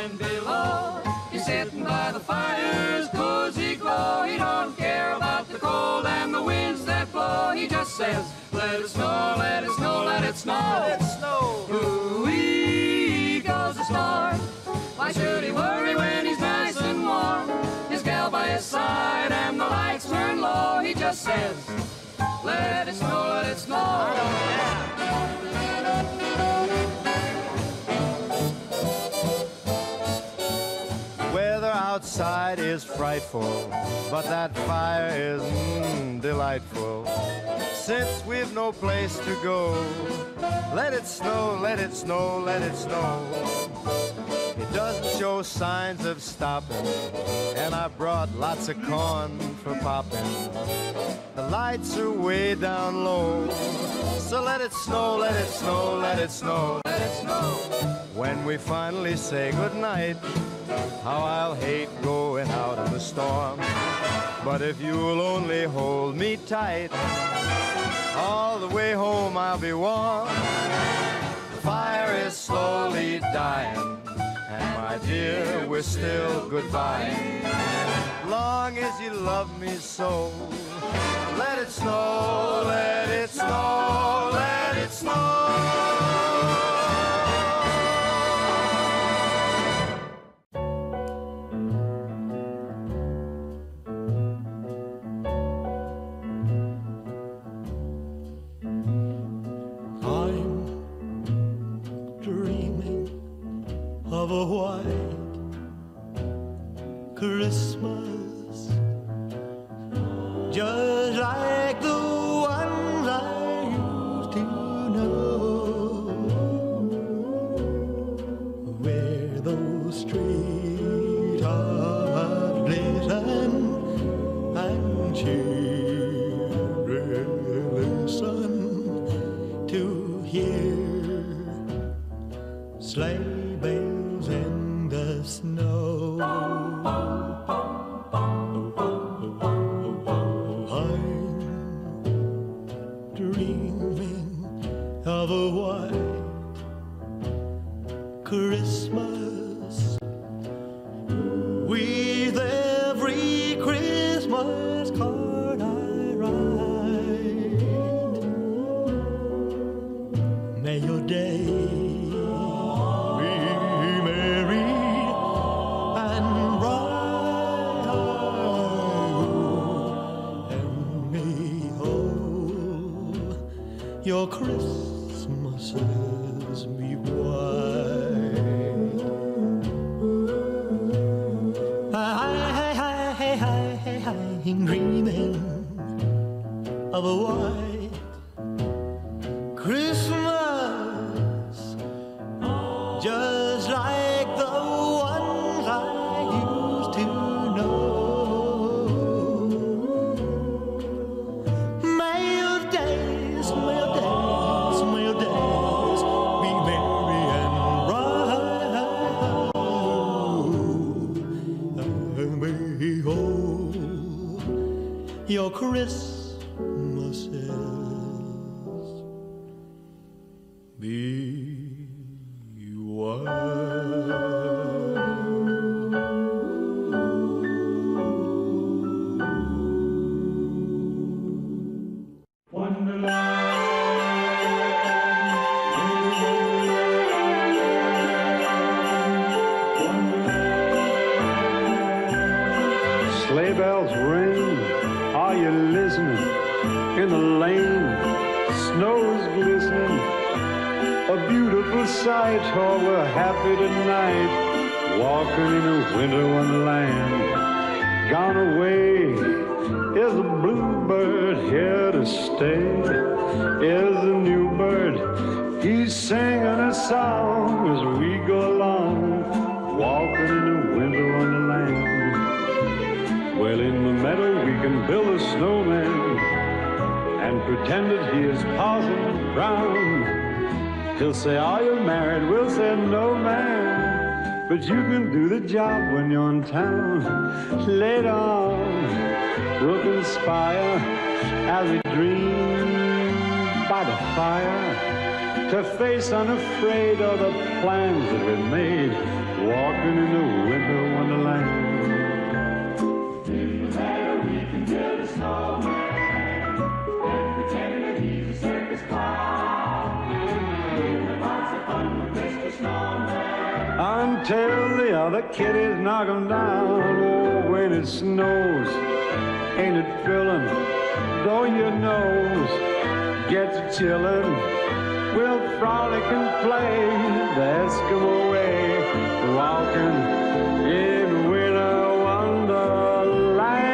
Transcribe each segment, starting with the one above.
and below. He's sitting by the fire's cozy glow. He don't care about the cold and the winds that blow. He just says, let it snow, let it snow, let it snow. Let it snow. Ooh-wee goes the storm. Why should he worry when he's nice and warm? His gal by his side and the lights turn low. He just says, let it snow, let it snow. Weather outside is frightful, but that fire is delightful. Since we've no place to go, let it snow, let it snow, let it snow. It doesn't show signs of stopping, and I brought lots of corn for popping. The lights are way down low, so let it snow, let it snow, let it snow, let it snow. When we finally say goodnight, how I'll hate going out in the storm. But if you'll only hold me tight, all the way home I'll be warm. The fire is slowly dying, and my dear, we're still goodbye. Long as you love me so, let it snow, let it snow, let it snow. Of a white Christmas, just like the ones I used to know, where those treetops glisten and children listen to hear sleigh bells in the snow. I'm dreaming of a white Christmas, with every Christmas card I write. May your day your Christmases be white. I'm dreaming of a white Christmas, just like the ones I used to know. May your days be merry and bright, and behold, your Christmases be white. Sleigh bells ring, are you listening? In the lane, snow's glistening. A beautiful sight, oh, we're happy tonight, walking in a winter wonderland. Gone away is the bluebird, here to stay is the new bird. He's singing a song as we go along, walking in a winter wonderland. Well, in the meadow we can build a snowman and pretend that he is Parson Brown. He'll say, are you married? We'll say, no, man. But you can do the job when you're in town. Later on, we'll conspire as we dream by the fire to face unafraid all the plans that we made, walking in until the other kiddies knock 'em down. Oh, when it snows, ain't it filling? Though your nose gets chillin', we'll frolic and play the Eskimo way, walking in winter wonderland.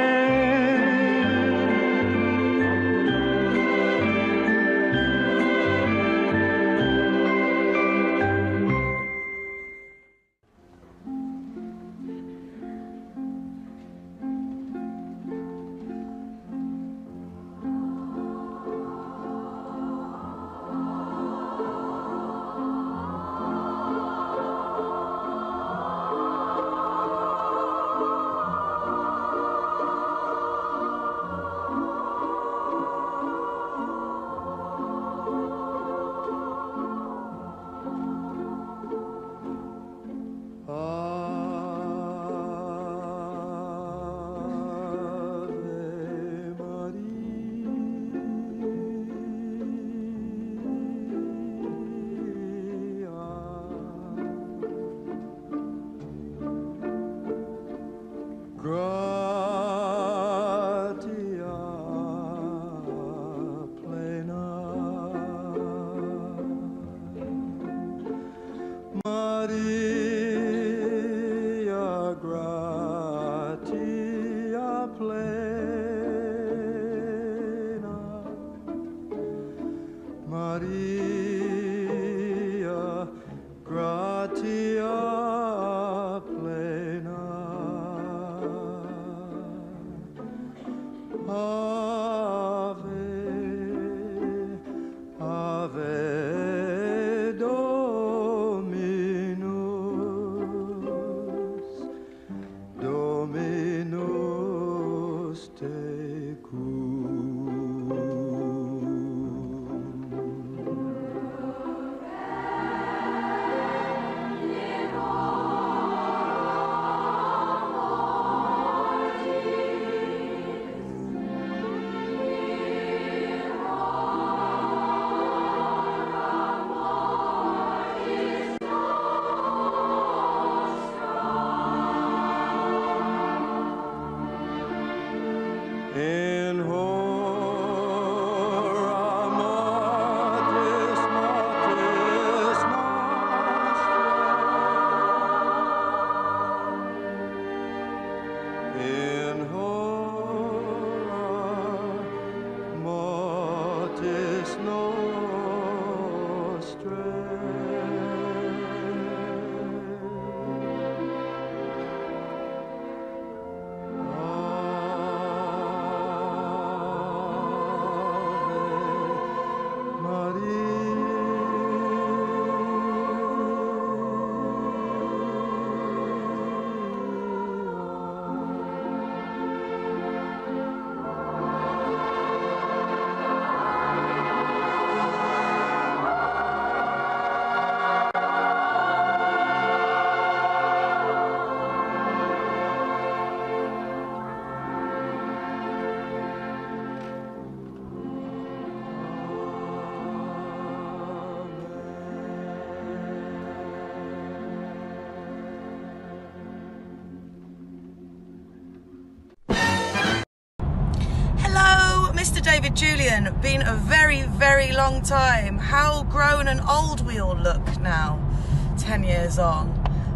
Julien, been a very, very long time. How grown and old we all look now, 10 years on.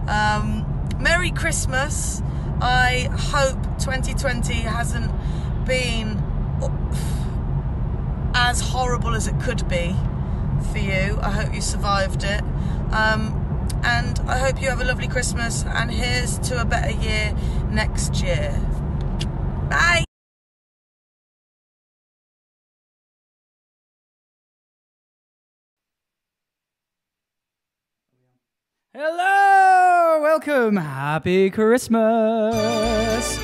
Merry Christmas. I hope 2020 hasn't been as horrible as it could be for you. I hope you survived it. And I hope you have a lovely Christmas, and here's to a better year next year. Bye. Hello, welcome, happy Christmas.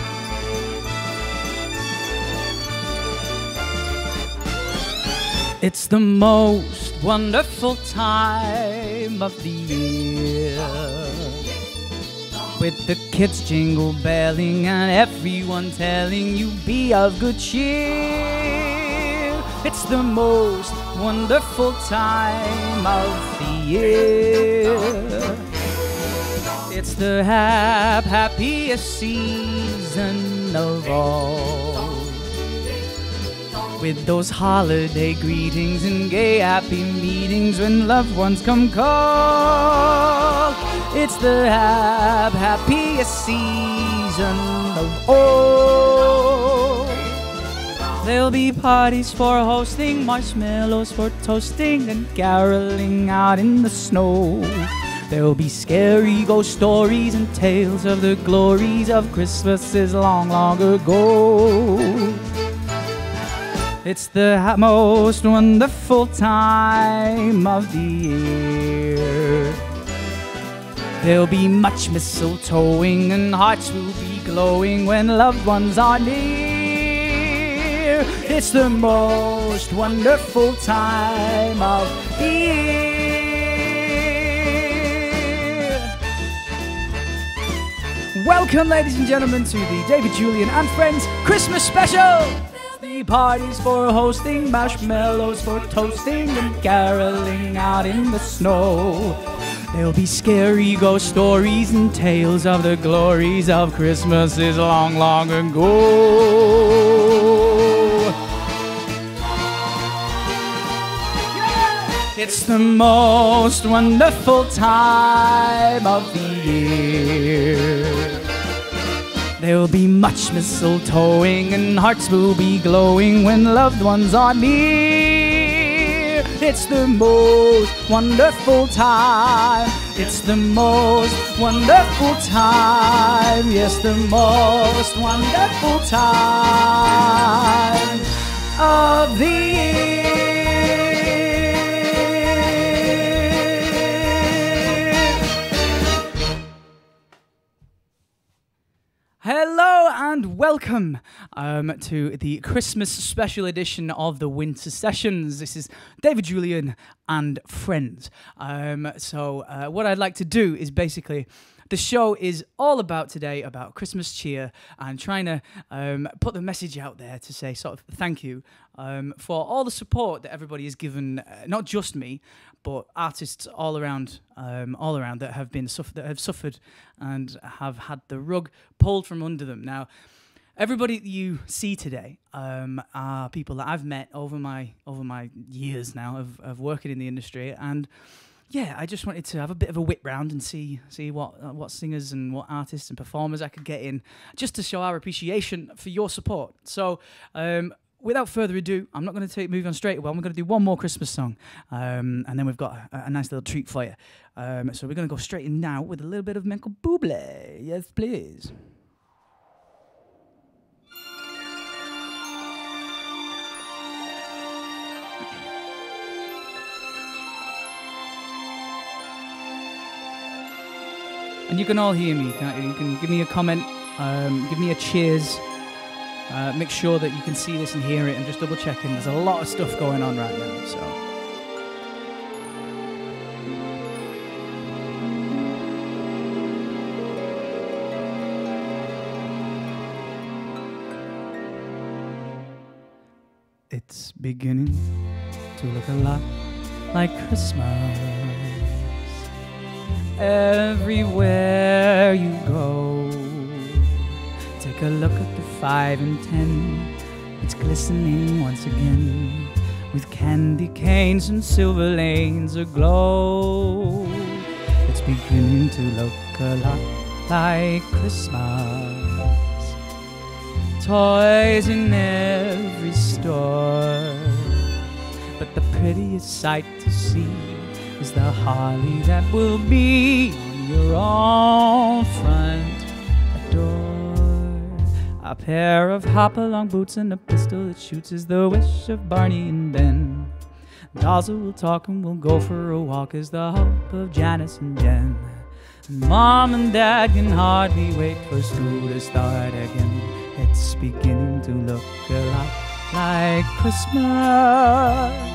It's the most wonderful time of the year, with the kids jingle belling and everyone telling you be of good cheer. It's the most wonderful time of the year. It's the happiest season of all. With those holiday greetings and gay happy meetings when loved ones come call. It's the happiest season of all. There'll be parties for hosting, marshmallows for toasting, and caroling out in the snow. There'll be scary ghost stories and tales of the glories of Christmases long, long ago. It's the most wonderful time of the year. There'll be much mistletoeing and hearts will be glowing when loved ones are near. It's the most wonderful time of the year. Welcome, ladies and gentlemen, to the David, Julien and Friends Christmas Special. Parties for hosting, marshmallows for toasting, and caroling out in the snow. There'll be scary ghost stories and tales of the glories of Christmases long, long ago. It's the most wonderful time of the year. There'll be much mistletoeing and hearts will be glowing when loved ones are near. It's the most wonderful time. It's the most wonderful time. Yes, the most wonderful time of the year. Hello and welcome to the Christmas special edition of the Winter Sessions. This is David, Julien and Friends. What I'd like to do is basically, the show is all about today about Christmas cheer and trying to put the message out there to say sort of thank you for all the support that everybody has given, not just me, but artists all around that have been suffered and have had the rug pulled from under them. Now, everybody that you see today are people that I've met over my years now of working in the industry, and yeah, I just wanted to have a bit of a whip round and see what singers and what artists and performers I could get in, just to show our appreciation for your support. So, without further ado, I'm not going to move on straight away. I'm going to do one more Christmas song, and then we've got a nice little treat for you. So we're going to go straight in now with a little bit of Michael Bublé. Yes, please. And you can all hear me, can't you? You can give me a comment, give me a cheers. Make sure that you can see this and hear it, and just double checking. There's a lot of stuff going on right now, so. It's beginning to look a lot like Christmas. Everywhere you go, take a look at the 5 and 10. It's glistening once again with candy canes and silver lanes aglow. It's beginning to look a lot like Christmas. Toys in every store, but the prettiest sight to see is the holly that will be on your own front door. A pair of hop-along boots and a pistol that shoots is the wish of Barney and Ben. Dolls that will talk and we'll go for a walk is the hope of Janice and Jen. And Mom and Dad can hardly wait for school to start again. It's beginning to look a lot like Christmas.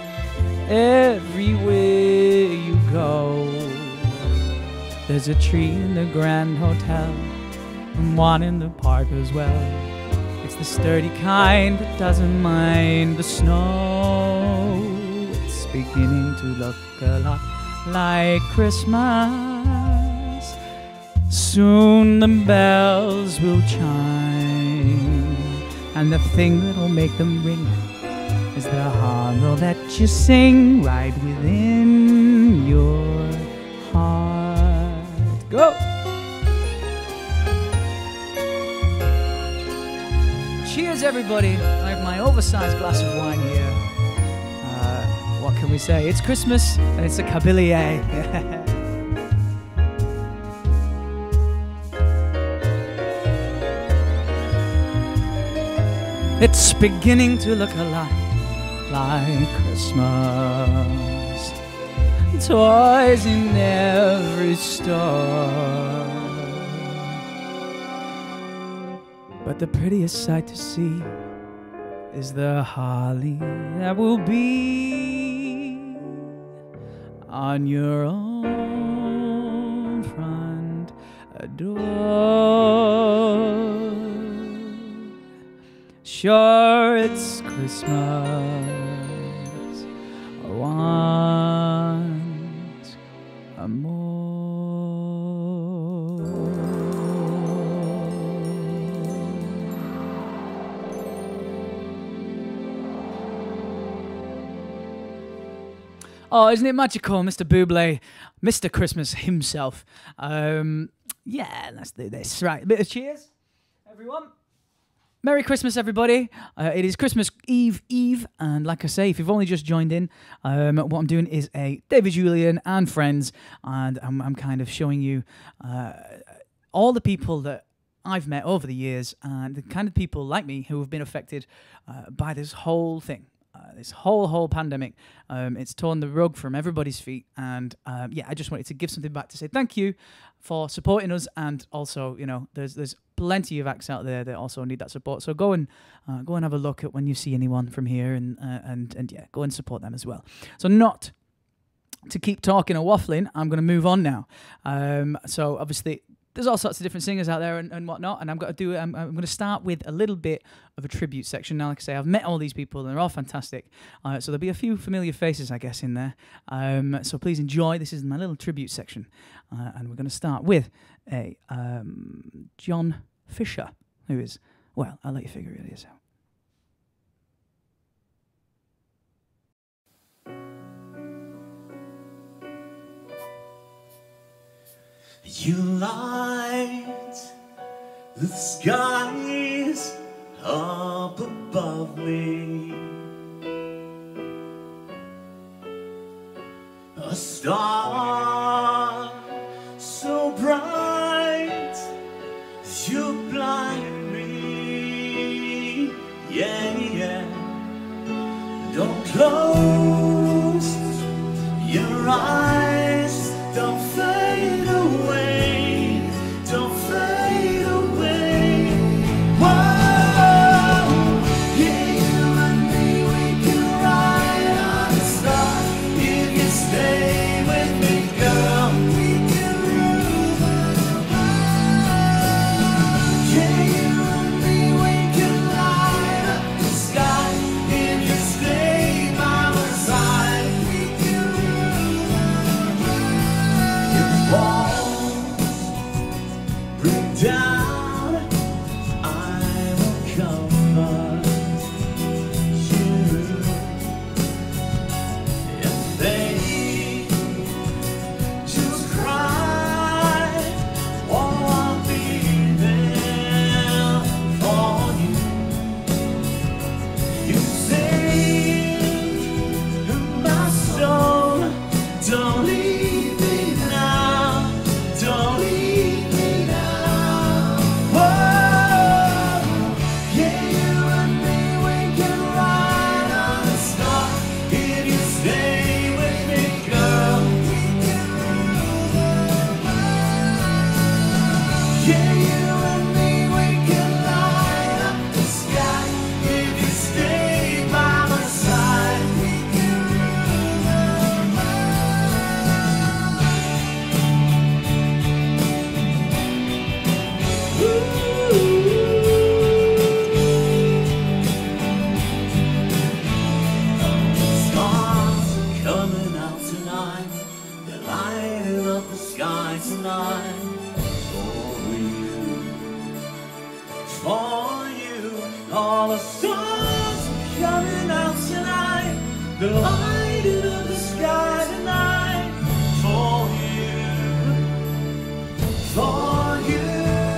Everywhere you go, there's a tree in the Grand Hotel and one in the park as well. It's the sturdy kind that doesn't mind the snow. It's beginning to look a lot like Christmas. Soon the bells will chime, and the thing that'll make them ring is the hollow that you sing right within your heart. Go! Cheers, everybody. I have my oversized glass of wine here. What can we say? It's Christmas, and it's a Cabilier. It's beginning to look a lot like Christmas. Toys in every store. But the prettiest sight to see is the holly that will be on your own front door. Sure, it's Christmas once more. Oh, isn't it magical, Mr. Bublé, Mr. Christmas himself? Yeah, let's do this. Right, a bit of cheers, everyone. Merry Christmas, everybody. It is Christmas Eve, and like I say, if you've only just joined in, what I'm doing is a David Julien and friends, and I'm kind of showing you all the people that I've met over the years, and the kind of people like me who have been affected by this whole thing. This whole pandemic. It's torn the rug from everybody's feet, and yeah, I just wanted to give something back to say thank you for supporting us, and also, you know, there's plenty of acts out there that also need that support. So go and have a look at when you see anyone from here, and yeah, go and support them as well. So not to keep talking or waffling, I'm going to move on now. So obviously, there's all sorts of different singers out there and whatnot, and I'm going to start with a little bit of a tribute section. Now, like I say, I've met all these people, and they're all fantastic. So there'll be a few familiar faces, I guess, in there. So please enjoy. This is my little tribute section, and we're going to start with a John Fisher, who is, well, I'll let you figure it out. You light the skies up above me, a star so bright you blind me, yeah. Don't close your eyes, don't fade away, don't fade away. Whoa, yeah, you and me, we can ride on the star. If you stay with me, girl, we can rule the world. Yeah, you and me, we can light up the sky. If you stay by my side, we can rule the world. Your walls bring down, I will comfort you. If they just cry, oh, I'll be there for you. You sing my soul, don't leave me now, don't leave me now. for you. All the stars are coming out tonight. The light of the sky tonight. For you. For you.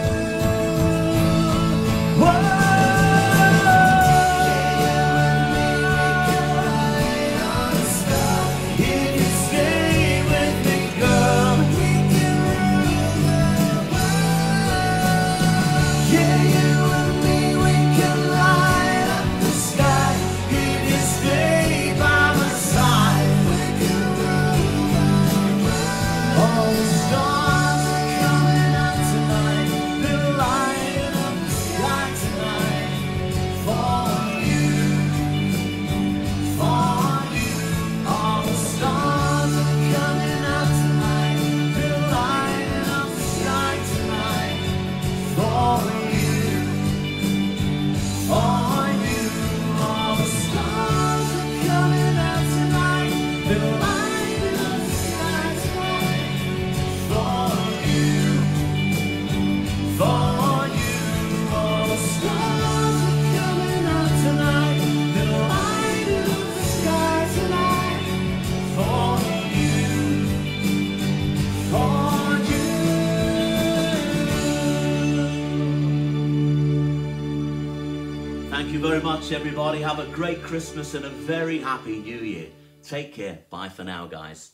Thank you very much, everybody. Have a great Christmas and a very happy New Year. Take care. Bye for now, guys.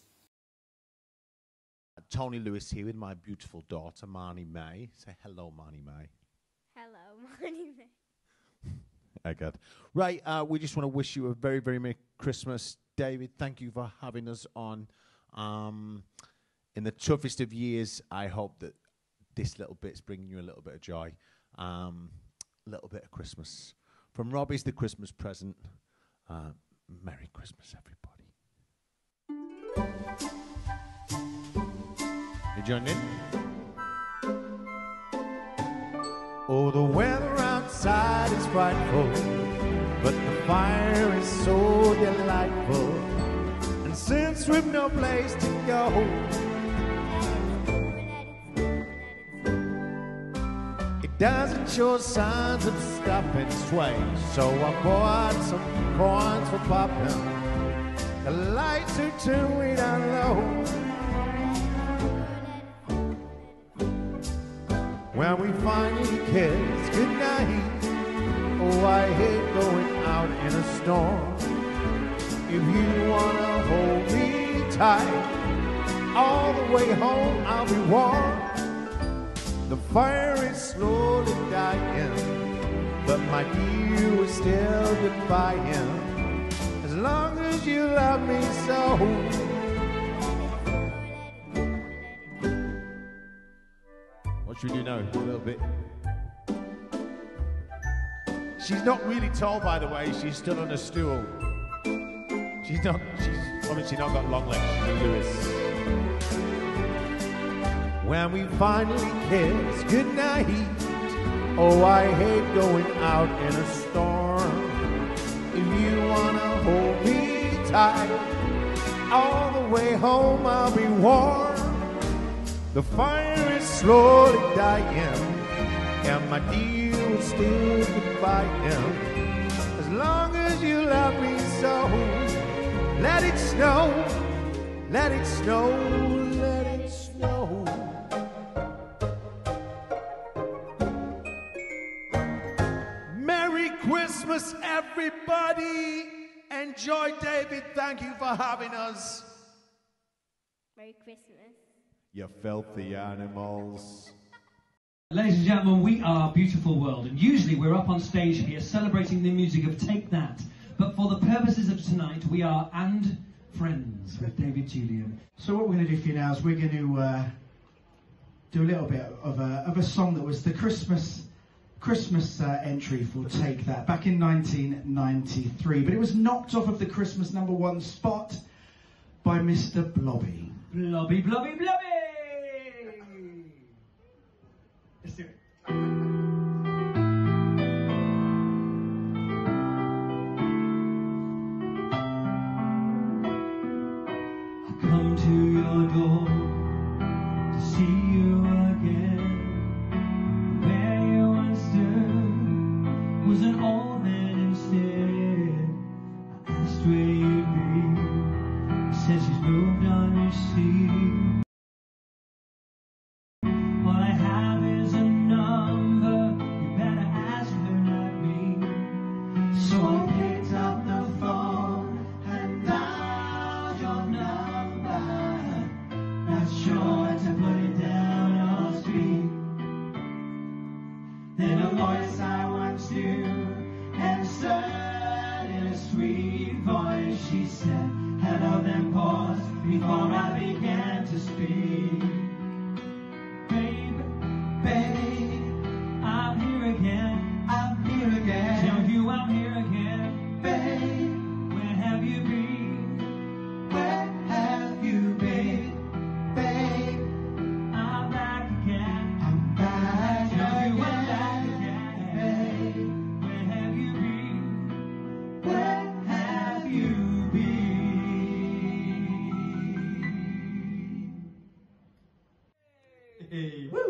Tony Lewis here with my beautiful daughter, Marnie May. Say hello, Marnie May. Hello, Marnie May. Oh, God. Right, we just want to wish you a very, very Merry Christmas. David, thank you for having us on. In the toughest of years, I hope that this little bit's bringing you a little bit of joy. A little bit of Christmas. From Robbie's the Christmas present. Merry Christmas, everybody. You joined in? Oh, the weather outside is frightful, but the fire is so delightful. And since we've no place to go, it doesn't show signs of stopping sway. So I bought some coins for popping. The lights are turned way down low. When we finally kiss goodnight, oh, I hate going out in a storm. If you wanna hold me tight, all the way home I'll be warm. The fire is slowly dying, but my dear, we're still goodbying. As long as you love me so. What should we do now? A little bit. She's not really tall, by the way. She's still on a stool. She's obviously not got long legs. She's a Lewis. When we finally kiss goodnight, oh, I hate going out in a storm. If you wanna hold me tight, all the way home I'll be warm. The fire is slowly dying, and my dear will still goodbye. As long as you love me so, let it snow, let it snow, let it snow. Merry Christmas, everybody. Enjoy, David. Thank you for having us. Merry Christmas. You filthy animals. Ladies and gentlemen, we are Beautiful World, and usually we're up on stage here celebrating the music of Take That. But for the purposes of tonight, we are And Friends with David Julien. So what we're going to do for you now is we're going to do a little bit of a song that was the Christmas entry for Take That back in 1993, but it was knocked off of the Christmas #1 spot by Mr. Blobby. Blobby, Blobby, Blobby! Let's do it. I come to your door to see you again, where you once stood. than a voice I once knew. And stirred in a sweet voice she said, hello, then paused before I began to speak. Babe, babe, I'm here again. I'm here again. Tell you I'm here again. Babe, where have you been? Where have you been? Babe, I'm back again. I'm back again. Tell you I'm back again. Babe, where have you been? Where have you been? Hey, woo!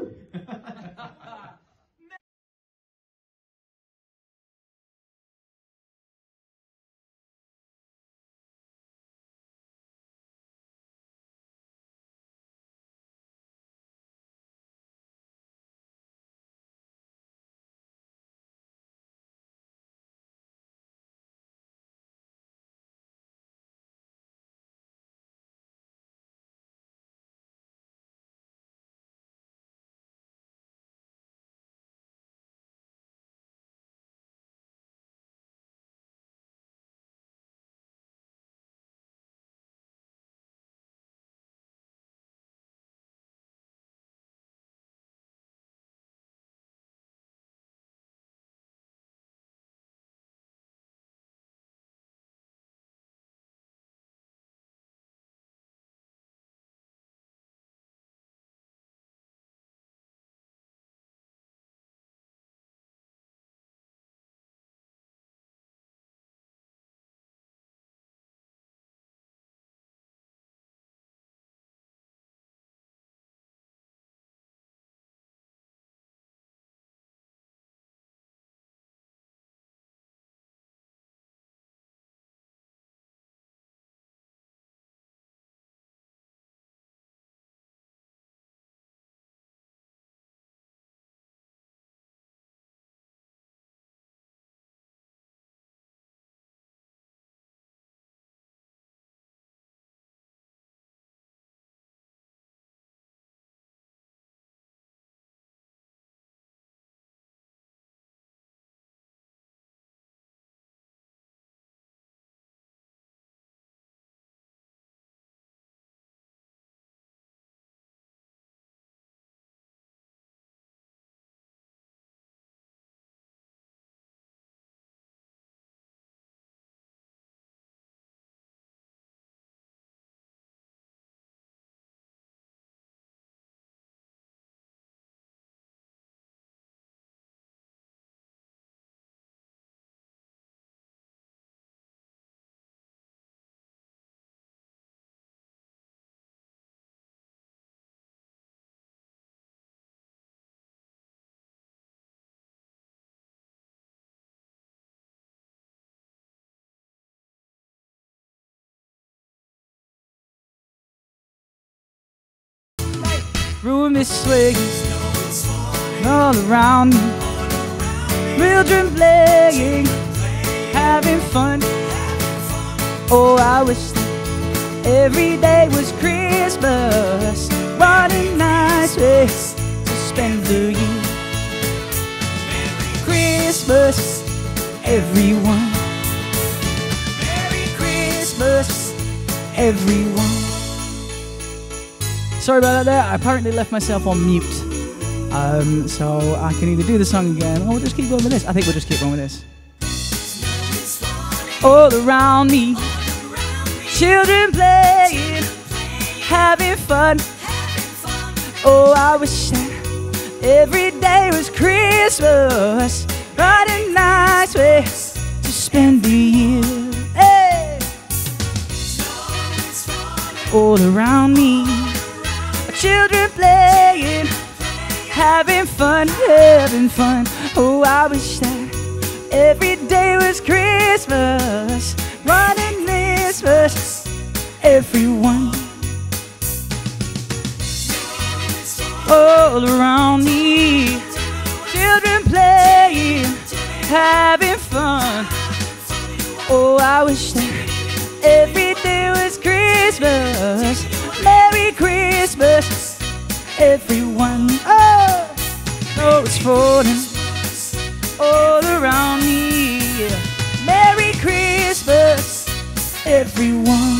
Room is swinging all around me. Children playing, having fun. Oh, I wish that every day was Christmas. What a nice way to spend the year. Christmas, everyone. Merry Christmas, everyone. Sorry about that there. I apparently left myself on mute. So I can either do the song again or we'll just keep going with this. I think we'll just keep going with this. All around me, children playing, having fun. Oh, I wish that every day was Christmas. What a nice way to spend the year. Hey! All around me, children playing, having fun, having fun. Oh, I wish that every day was Christmas. What a Christmas, everyone. All around me, children playing, having fun. Oh, I wish that every day was Christmas. Merry Christmas, everyone. Oh, snow is falling everyone.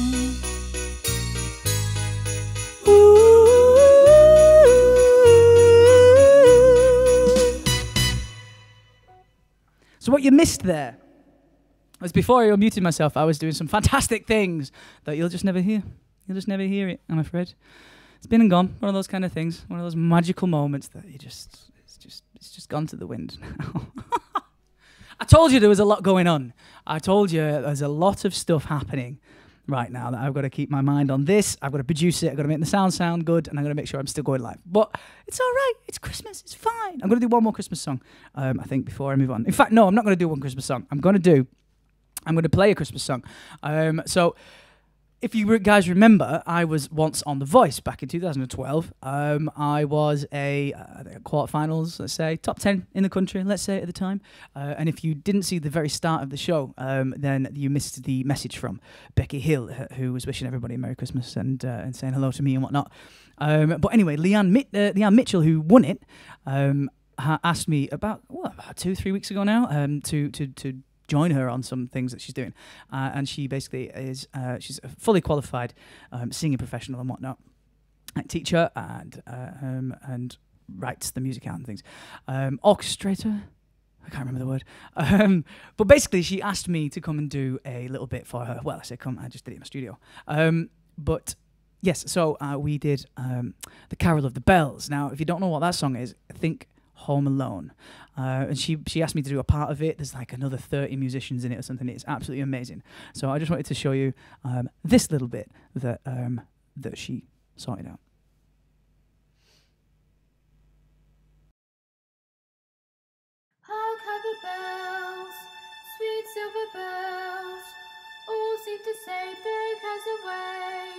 So what you missed there was before I unmuted myself, I was doing some fantastic things that you'll just never hear. You'll just never hear it, I'm afraid. It's been and gone, one of those kind of things, one of those magical moments that it's just gone to the wind now. I told you there was a lot going on. I told you there's a lot of stuff happening right now that I've got to keep my mind on this. I've got to produce it. I've got to make the sound good, and I've got to make sure I'm still going live. But it's all right. It's Christmas. It's fine. I'm going to do one more Christmas song, I think, before I move on. In fact, no, I'm not going to do one Christmas song. I'm going to play a Christmas song. So if you guys remember, I was once on The Voice back in 2012. I was a quarterfinals, let's say, top 10 in the country, let's say, at the time. And if you didn't see the very start of the show, then you missed the message from Becky Hill, who was wishing everybody a Merry Christmas and saying hello to me and whatnot. But anyway, Leanne Mitchell, who won it, asked me about 2-3 weeks ago now to join her on some things that she's doing, and she basically is she's a fully qualified singing professional and whatnot, teacher and writes the music out and things, orchestrator. I can't remember the word, but basically she asked me to come and do a little bit for her. Well, I said come. I just did it in my studio, but yes. So we did the Carol of the Bells. Now, if you don't know what that song is, think Home Alone. And she asked me to do a part of it. There's like another 30 musicians in it or something. It's absolutely amazing. So I just wanted to show you this little bit that she sorted out. Hark how the bells, sweet silver bells, all seem to say throw cares away.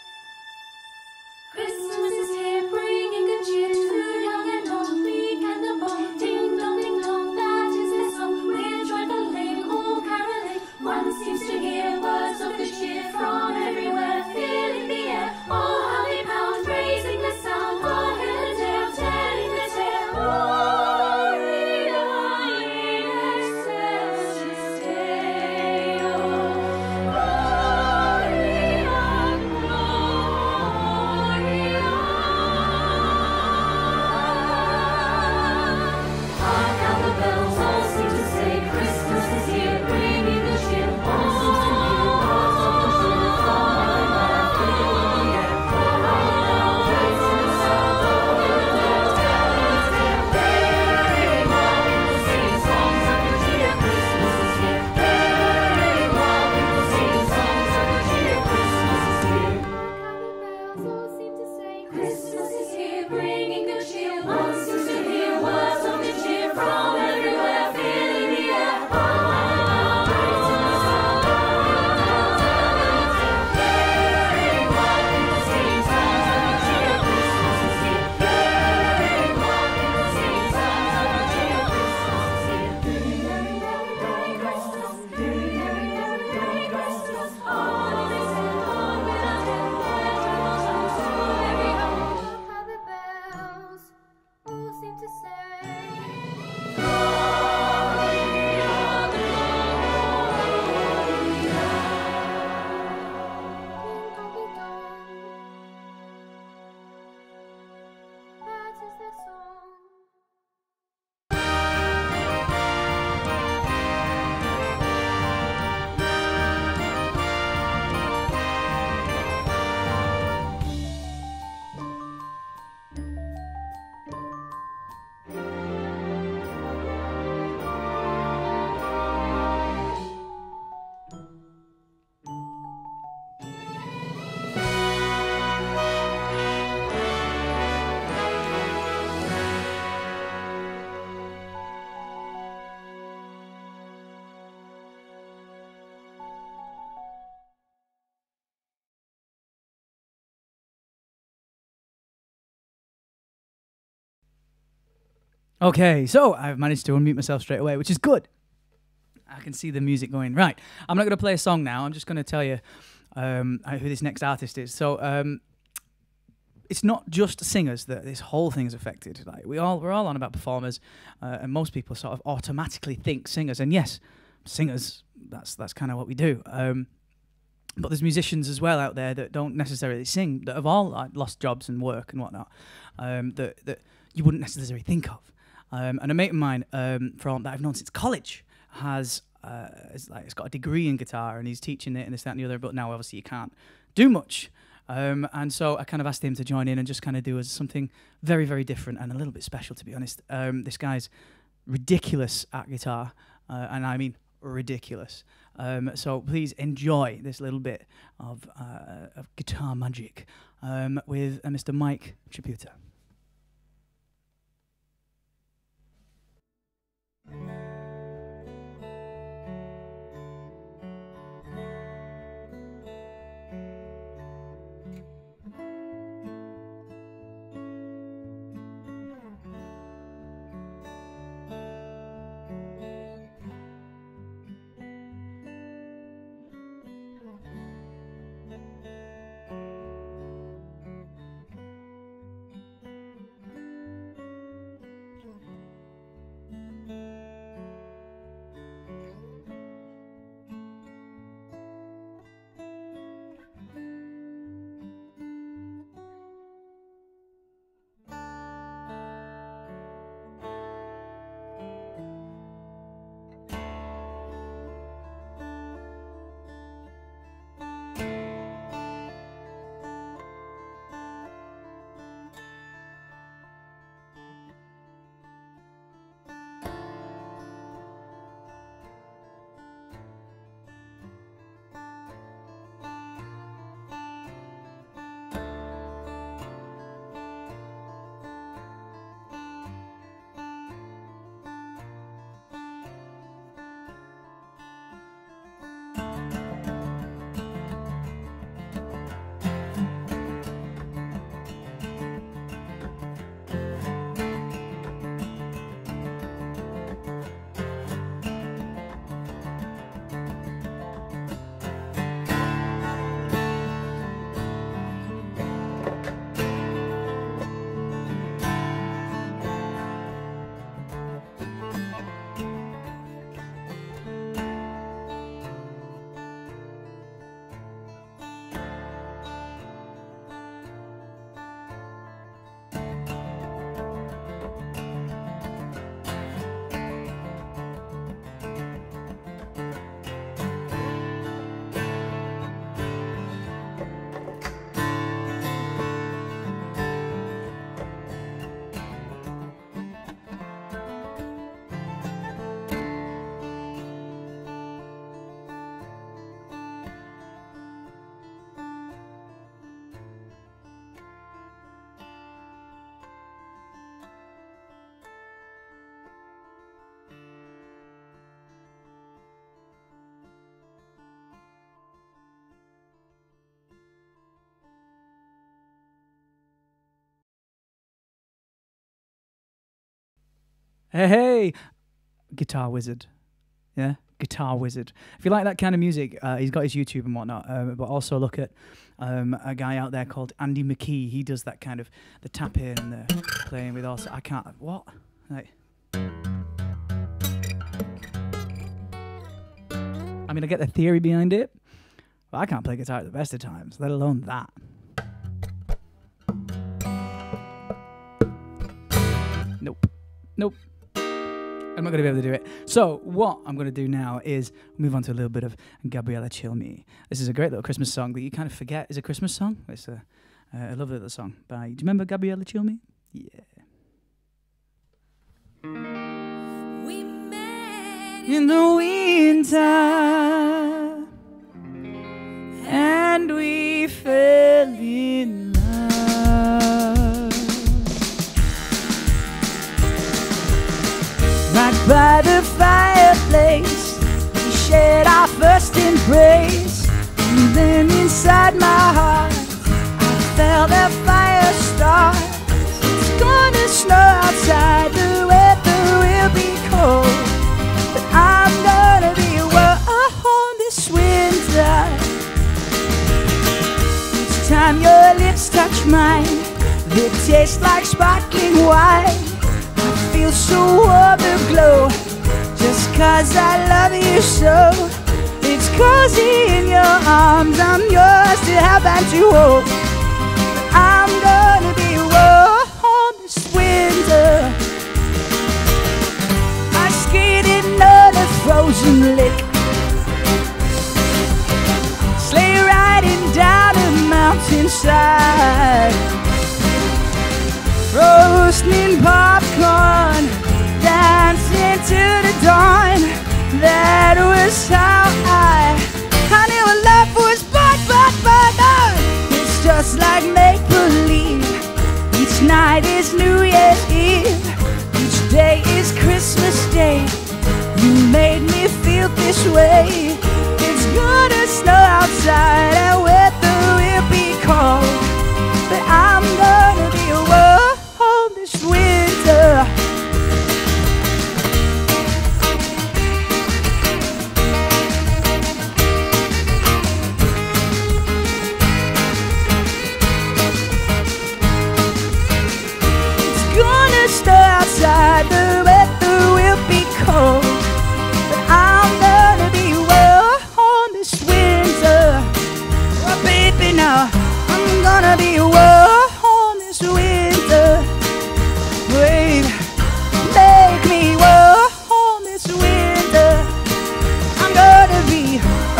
Christmas is here, bringing good cheer to young and old, meek and the bold. Ding dong, that is their song. We're joyfuling, all caroling. One seems to hear words of good cheer from everywhere, filling the air. Oh, how they pound, raising the sound. Oh, hill and dale, telling the tale. Gloria in excelsis Deo. Hark how the bells all seem to say Christmas is here, bringing the cheer. Christmas is here, bringing good cheer. One seems to hear words of good cheer from everywhere, filling the air. How the bells all seem to say. That is their song. Okay, so I've managed to unmute myself straight away, which is good. I can see the music going. Right, I'm not going to play a song now. I'm just going to tell you who this next artist is. So it's not just singers that this whole thing is affected. Like we're all on about performers, and most people sort of automatically think singers. And yes, singers, that's kind of what we do. But there's musicians as well out there that don't necessarily sing, that have all like, lost jobs and work and whatnot, that you wouldn't necessarily think of. And a mate of mine from that I've known since college has it's got a degree in guitar and he's teaching it and this, that, and the other. But now obviously you can't do much. And so I kind of asked him to join in and just kind of do something very, very different and a little bit special, to be honest. This guy's ridiculous at guitar, and I mean ridiculous. So please enjoy this little bit of guitar magic with Mr. Mike Triputa. Hey, Guitar Wizard. Yeah, Guitar Wizard. If you like that kind of music, he's got his YouTube and whatnot, but also look at a guy out there called Andy McKee. He does that kind of the tapping and the playing with also. I can't, what? Like, I mean, I get the theory behind it, but I can't play guitar at the best of times, let alone that. Nope. Nope. I'm not going to be able to do it. So what I'm going to do now is move on to a little bit of Gabriella Chill Me. This is a great little Christmas song that you kind of forget is a Christmas song. It's a lovely little song by, do you remember Gabriella Chill Me? Yeah. We met In the winter and we fell in love. Right by the fireplace, we shared our first embrace. And then inside my heart, I felt a fire start. It's gonna snow outside, the weather will be cold, but I'm gonna be warm this winter. Each time your lips touch mine, they taste like sparkling wine. I feel so warm and glow, just 'cause I love you so. It's cozy in your arms. I'm yours to have and to hold. I'm gonna be warm this winter. I skated on a frozen lake, sleigh riding down a mountainside, roasting popcorn, dancing to the dawn. That was how I knew love was but it's just like make-believe. Each night is New Year's Eve, each day is Christmas Day. You made me feel this way. It's gonna snow outside and weather will be cold, but I'm gonna be warm this winter. Outside, the weather will be cold, but I'm gonna be warm this winter. Oh baby, now I'm gonna be warm this winter. Babe, make me warm this winter. I'm gonna be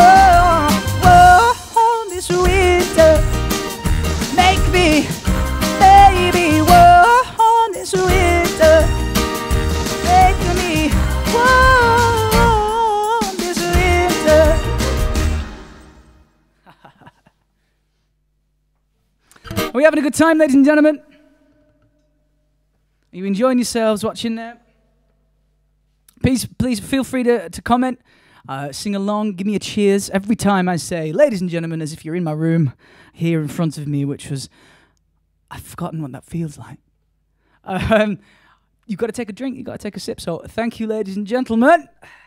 warm this winter. Make me, baby, warm this winter. Make me warm this winter. Are we having a good time, ladies and gentlemen? Are you enjoying yourselves watching there? Please feel free to comment, sing along, give me a cheers every time I say ladies and gentlemen, as if you're in my room here in front of me, which was, I've forgotten what that feels like. You've got to take a drink, you've got to take a sip, so thank you, ladies and gentlemen.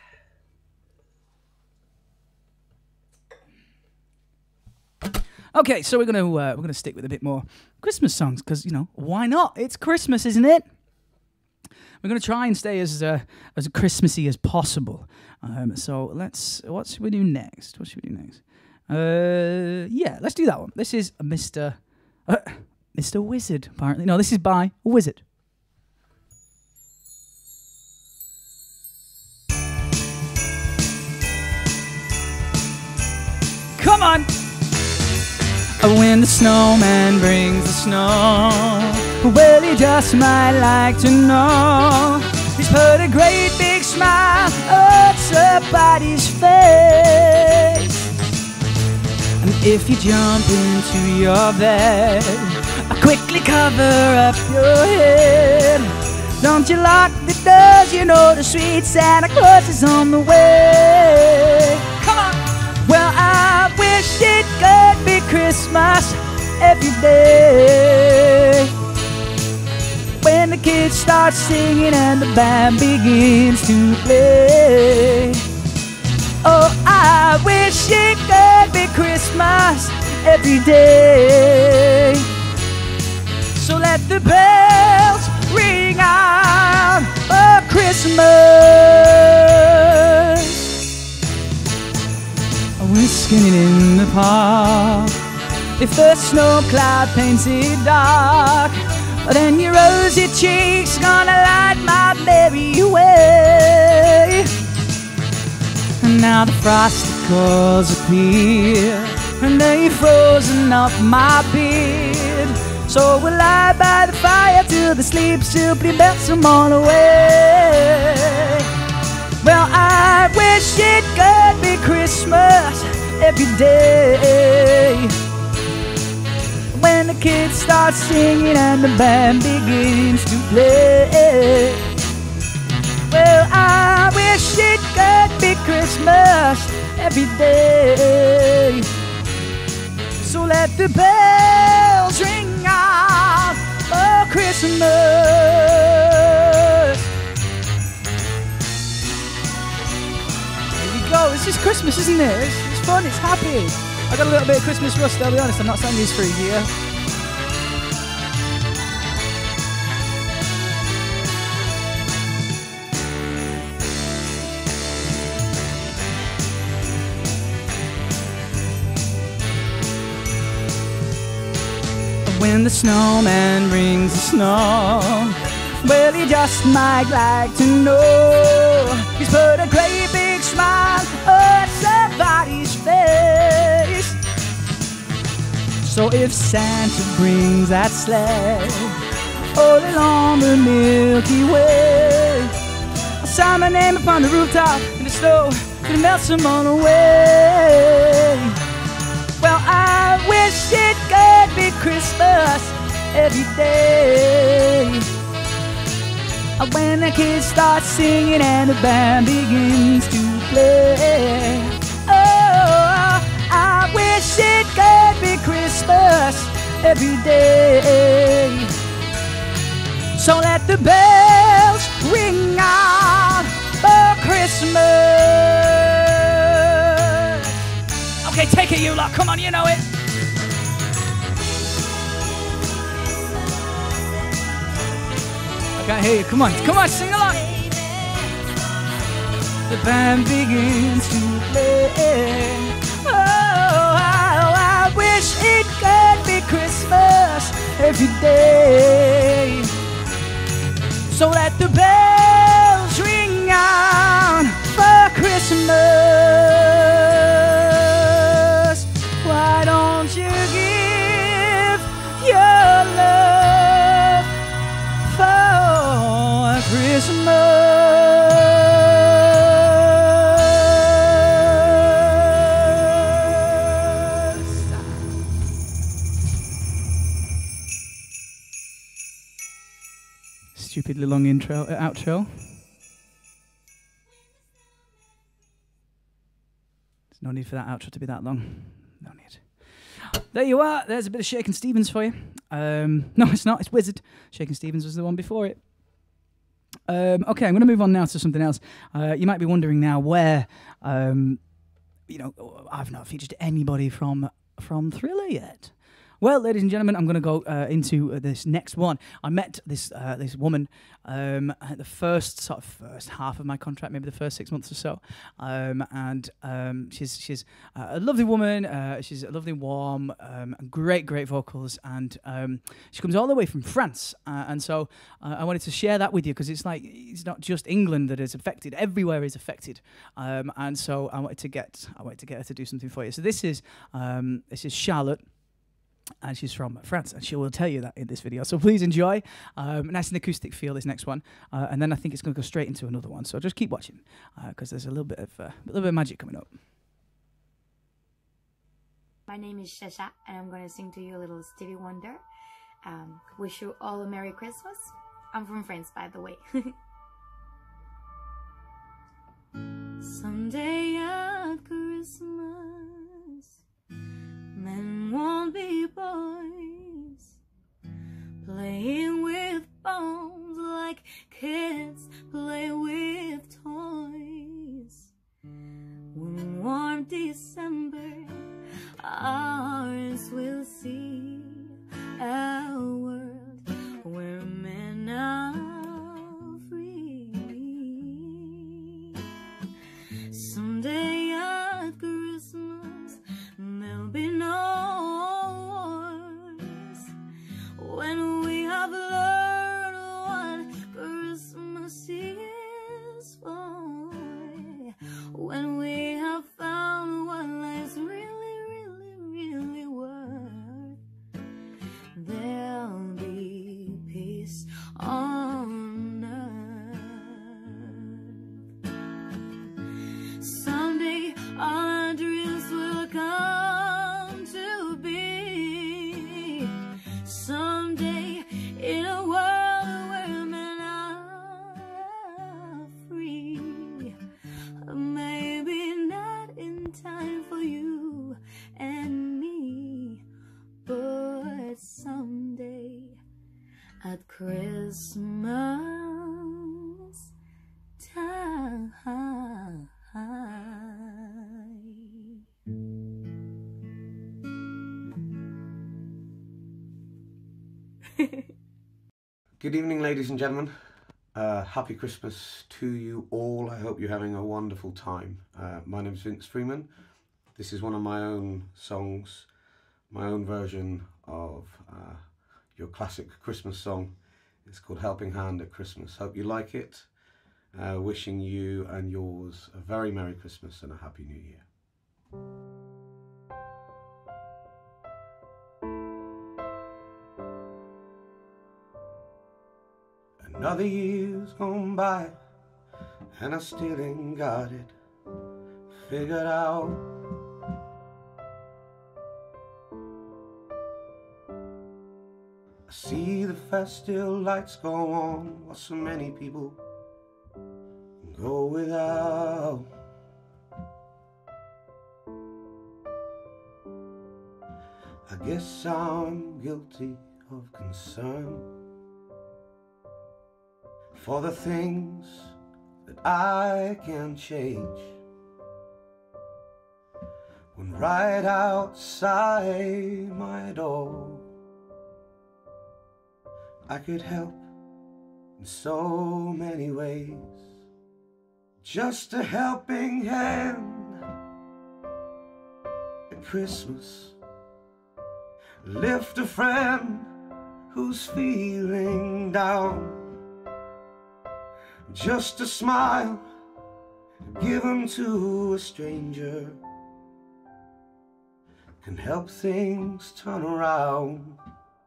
Okay, so we're gonna stick with a bit more Christmas songs, because, you know, why not? It's Christmas, isn't it? We're gonna try and stay as Christmassy as possible. So what should we do next? Yeah, let's do that one. This is Mr. Wizard, apparently. No, this is by Wizard. Come on! When the snowman brings the snow, well, he just might like to know he's put a great big smile on somebody's face. And if you jump into your bed, quickly cover up your head. Don't you lock the doors, you know the sweet Santa Claus is on the way. Come on! Well, I wish it could be Christmas every day, when the kids start singing and the band begins to play. Oh, I wish it could be Christmas every day. So let the bells ring out for Christmas. We're skinning in the park. If the snow cloud paints it dark, then your rosy cheeks gonna light my merry way. And now the frosticles appear, and they've frozen up my beard. So we'll lie by the fire till the sleep simply melts them all away. Well, I wish it could be Christmas every day, when the kids start singing and the band begins to play. Well, I wish it could be Christmas every day. So let the bells ring out for Christmas. Go. It's just Christmas, isn't it? It's fun, it's happy. I got a little bit of Christmas rust, I'll be honest. I've not sang these for a year. when the snowman brings the snow. Well, you just might like to know he's put a great big smile on somebody's face. So if Santa brings that sleigh all along the Milky Way, I'll sign my name upon the rooftop and the snow gonna melt some on away. Well, I wish it could be Christmas every day, when the kids start singing and the band begins to play. Oh, I wish it could be Christmas every day. So let the bells ring out for Christmas. Okay, take it, you lot. Come on, you know it. I can't hear you. Come on, sing along. The band begins to play. Oh, I wish it could be Christmas every day. So let the bells ring out for Christmas. Why don't you give your love for Christmas? Stupidly long outro. There's no need for that outro to be that long. No need. There you are. There's a bit of Shakin' Stevens for you. No, it's not. It's Wizard. Shakin' Stevens was the one before it. Okay, I'm going to move on now to something else. You might be wondering now where, I've not featured anybody from Thriller yet. Well, ladies and gentlemen, I'm going to go into this next one. I met this woman at the first half of my contract, maybe the first 6 months or so, and she's a lovely woman. She's a lovely, warm, great vocals, and she comes all the way from France. And so I wanted to share that with you because it's not just England that is affected; everywhere is affected. And so I wanted to get her to do something for you. So this is Charlotte. And she's from France, and she will tell you that in this video. So please enjoy. Nice and acoustic feel, this next one, and then I think it's going to go straight into another one. So just keep watching, because there's a little bit of magic coming up. My name is Shasha, and I'm going to sing to you a little Stevie Wonder. Wish you all a Merry Christmas. I'm from France, by the way. Someday at Christmas, men won't be boys, playing with bones like kids play with toys. One warm December, our eyes will see a world where men are free. Someday at Christmas, there'll be no wars when we have learned what Christmas is for. When we have found what life's really worth, there'll be peace on earth. Someday our dreams will come to be. Someday in a world where men are free. Maybe not in time for you and me, but someday at Christmas time. Good evening, ladies and gentlemen. Happy Christmas to you all. I hope you're having a wonderful time. My name's Vince Freeman. This is one of my own songs, my own version of your classic Christmas song. It's called Helping Hand at Christmas. Hope you like it. Wishing you and yours a very Merry Christmas and a Happy New Year. Another year's gone by and I still ain't got it figured out. I see the festive lights go on while so many people go without. I guess I'm guilty of concern for the things that I can change, when right outside my door I could help in so many ways. Just a helping hand at Christmas. Lift a friend who's feeling down. Just a smile given to a stranger can help things turn around.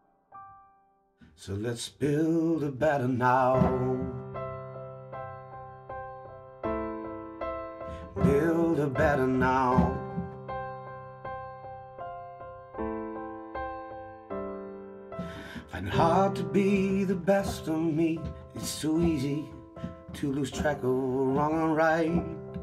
So let's build a better now. Build a better now. Find it hard to be the best of me. It's so easy to lose track of wrong and right.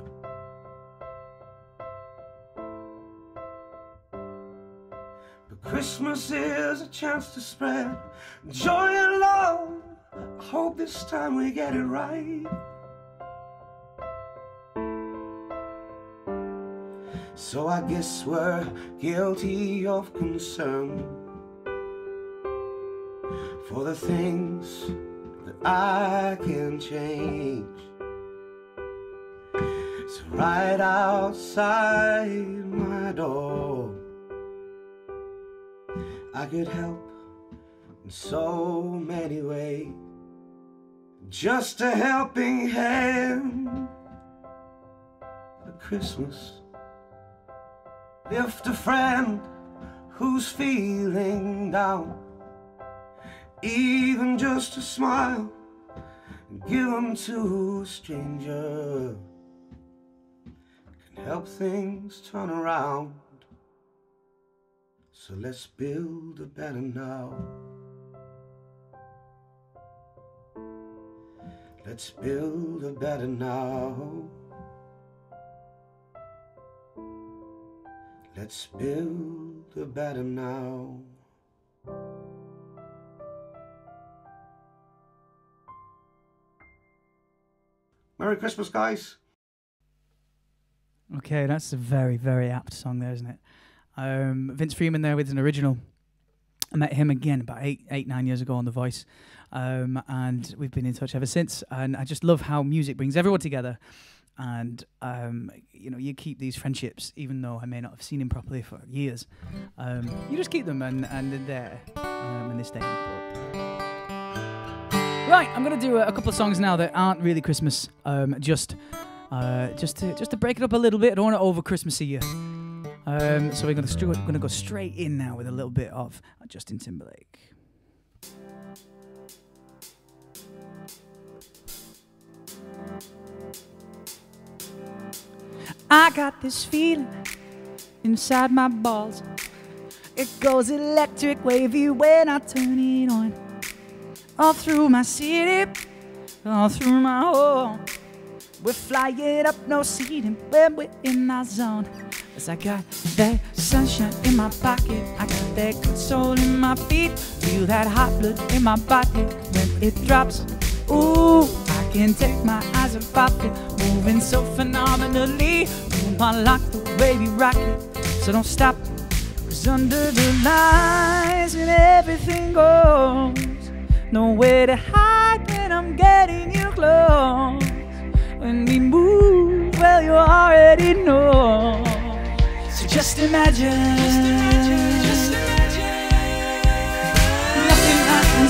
But Christmas is a chance to spread joy and love. I hope this time we get it right. So I guess we're guilty of concern for the things that I can change. So right outside my door I could help in so many ways. Just a helping hand at Christmas. Lift a friend who's feeling down. Even just a smile, give them to a stranger, can help things turn around. So let's build a better now. Let's build a better now. Let's build a better now. Merry Christmas, guys. Okay, that's a very, very apt song there, isn't it? Vince Freeman there with an original. I met him again about 9 years ago on The Voice, and we've been in touch ever since. And I just love how music brings everyone together. And, you know, you keep these friendships, even though I may not have seen him properly for years. You just keep them, and they're there, and they stay. Right, I'm going to do a couple of songs now that aren't really Christmas, just to break it up a little bit. I don't want to over Christmassy you. So we're going to go straight in now with a little bit of Justin Timberlake. I got this feeling inside my balls. It goes electric wavy when I turn it on. All through my city, all through my home. We're flying up, no seating when we're in our zone. 'Cause I got that sunshine in my pocket, I got that good soul in my feet. Feel that hot blood in my body when it drops. Ooh, I can't take my eyes off it, moving so phenomenally. Ooh, I like the way we rock it, so don't stop. 'Cause under the lights and everything goes, nowhere to hide when I'm getting you close. When we move, well, you already know. So just imagine, just imagine, nothing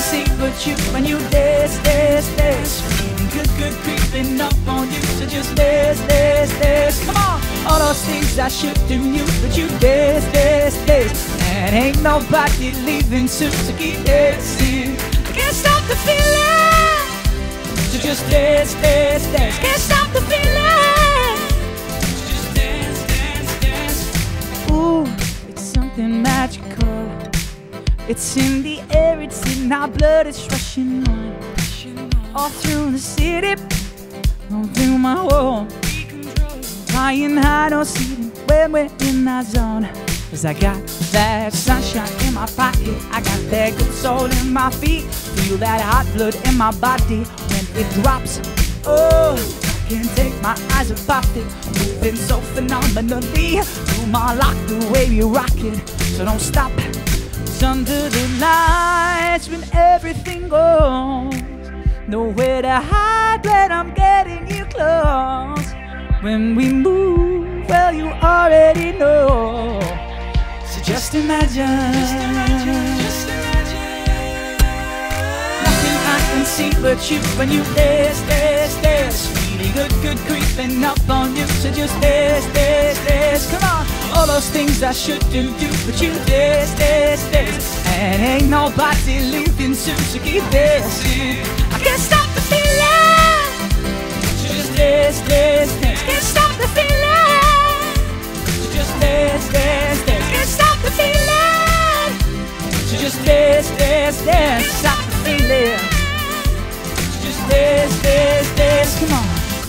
see but you when you dance, dance, dance. Feeling good, good creeping up on you, so just dance, dance, dance. Come on, all those things I should do you, but you dance, dance, dance. And ain't nobody leaving soon, so keep dancing. I can't stop the feeling, so just dance, dance, dance. Can't stop the feeling, so just dance, dance, dance. Ooh, it's something magical. It's in the air, it's in our blood, it's rushing on. All through the city, all through my world. Flying high, no ceiling when we're in our zone. Cause I got that sunshine in my pocket, I got that good soul in my feet. Feel that hot blood in my body when it drops. Oh, I can't take my eyes off it. Moving so phenomenally. You my lock, the way we rock it. So don't stop. It's under the lights when everything goes. Nowhere to hide when I'm getting you close. When we move, well, you already know. So just imagine, just imagine. Nothing I can see but you when you dance, dance, dance. Feeling good, good creeping up on you, so just dance, dance, dance. Come on, all those things I shouldn't do, but you dance, dance, dance. And ain't nobody leaving soon, so keep dancing. I can't stop the feeling, so just dance, dance, dance. Can't stop the feeling, so just dance, dance, dance. Can't stop the feeling, so just dance, dance, dance. Stop the feeling, so just dance, dance, dance. Come on.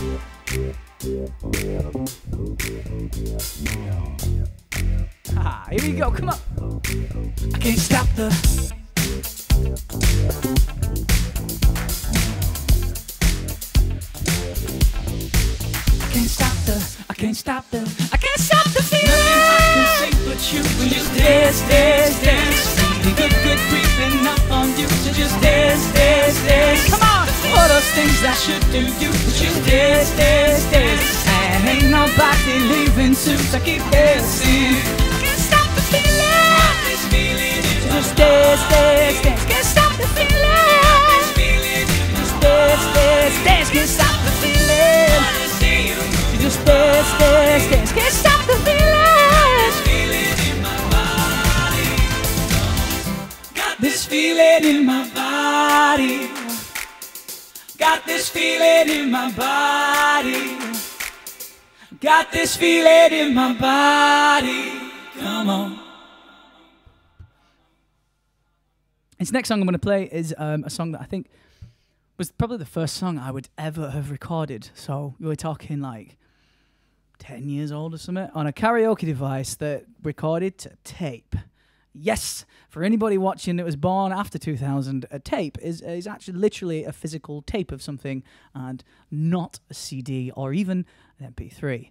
Ah, here we go, come on. I can't stop the. I can't stop the. I can't stop the. I can't stop the feeling. Nothing I can see but you when you dance, dance, dance. Feeling good, good creeping up on you, so just dance, dance, dance. Come on, all those things I should do, but you dance, dance, dance. And ain't nobody leaving soon, so keep dancing. I can't stop the feeling. So just dance, dance, dance. Can't stop the feeling. Just dance, dance, dance. Can't stop the feeling. So just dance, dance, dance. Can't stop the feeling. Got this feeling in my body. Got this feeling in my body. Got this feeling in my body. Come on. This next song I'm going to play is a song that I think was probably the first song I would ever have recorded. So we were talking like 10 years old or something, on a karaoke device that recorded to tape. Yes, for anybody watching that was born after 2000, a tape is actually literally a physical tape of something and not a CD or even an MP3.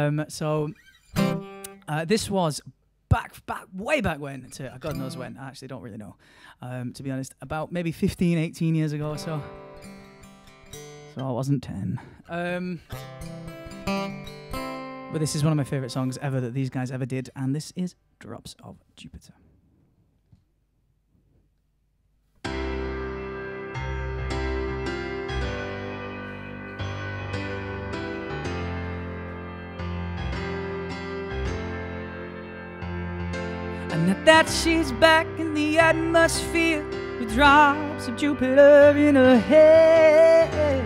This was way back when, God knows when, I actually don't really know, to be honest, about maybe 15, 18 years ago or so. So I wasn't 10. But this is one of my favourite songs ever that these guys ever did, and this is Drops of Jupiter. And at that she's back in the atmosphere with drops of Jupiter in her head.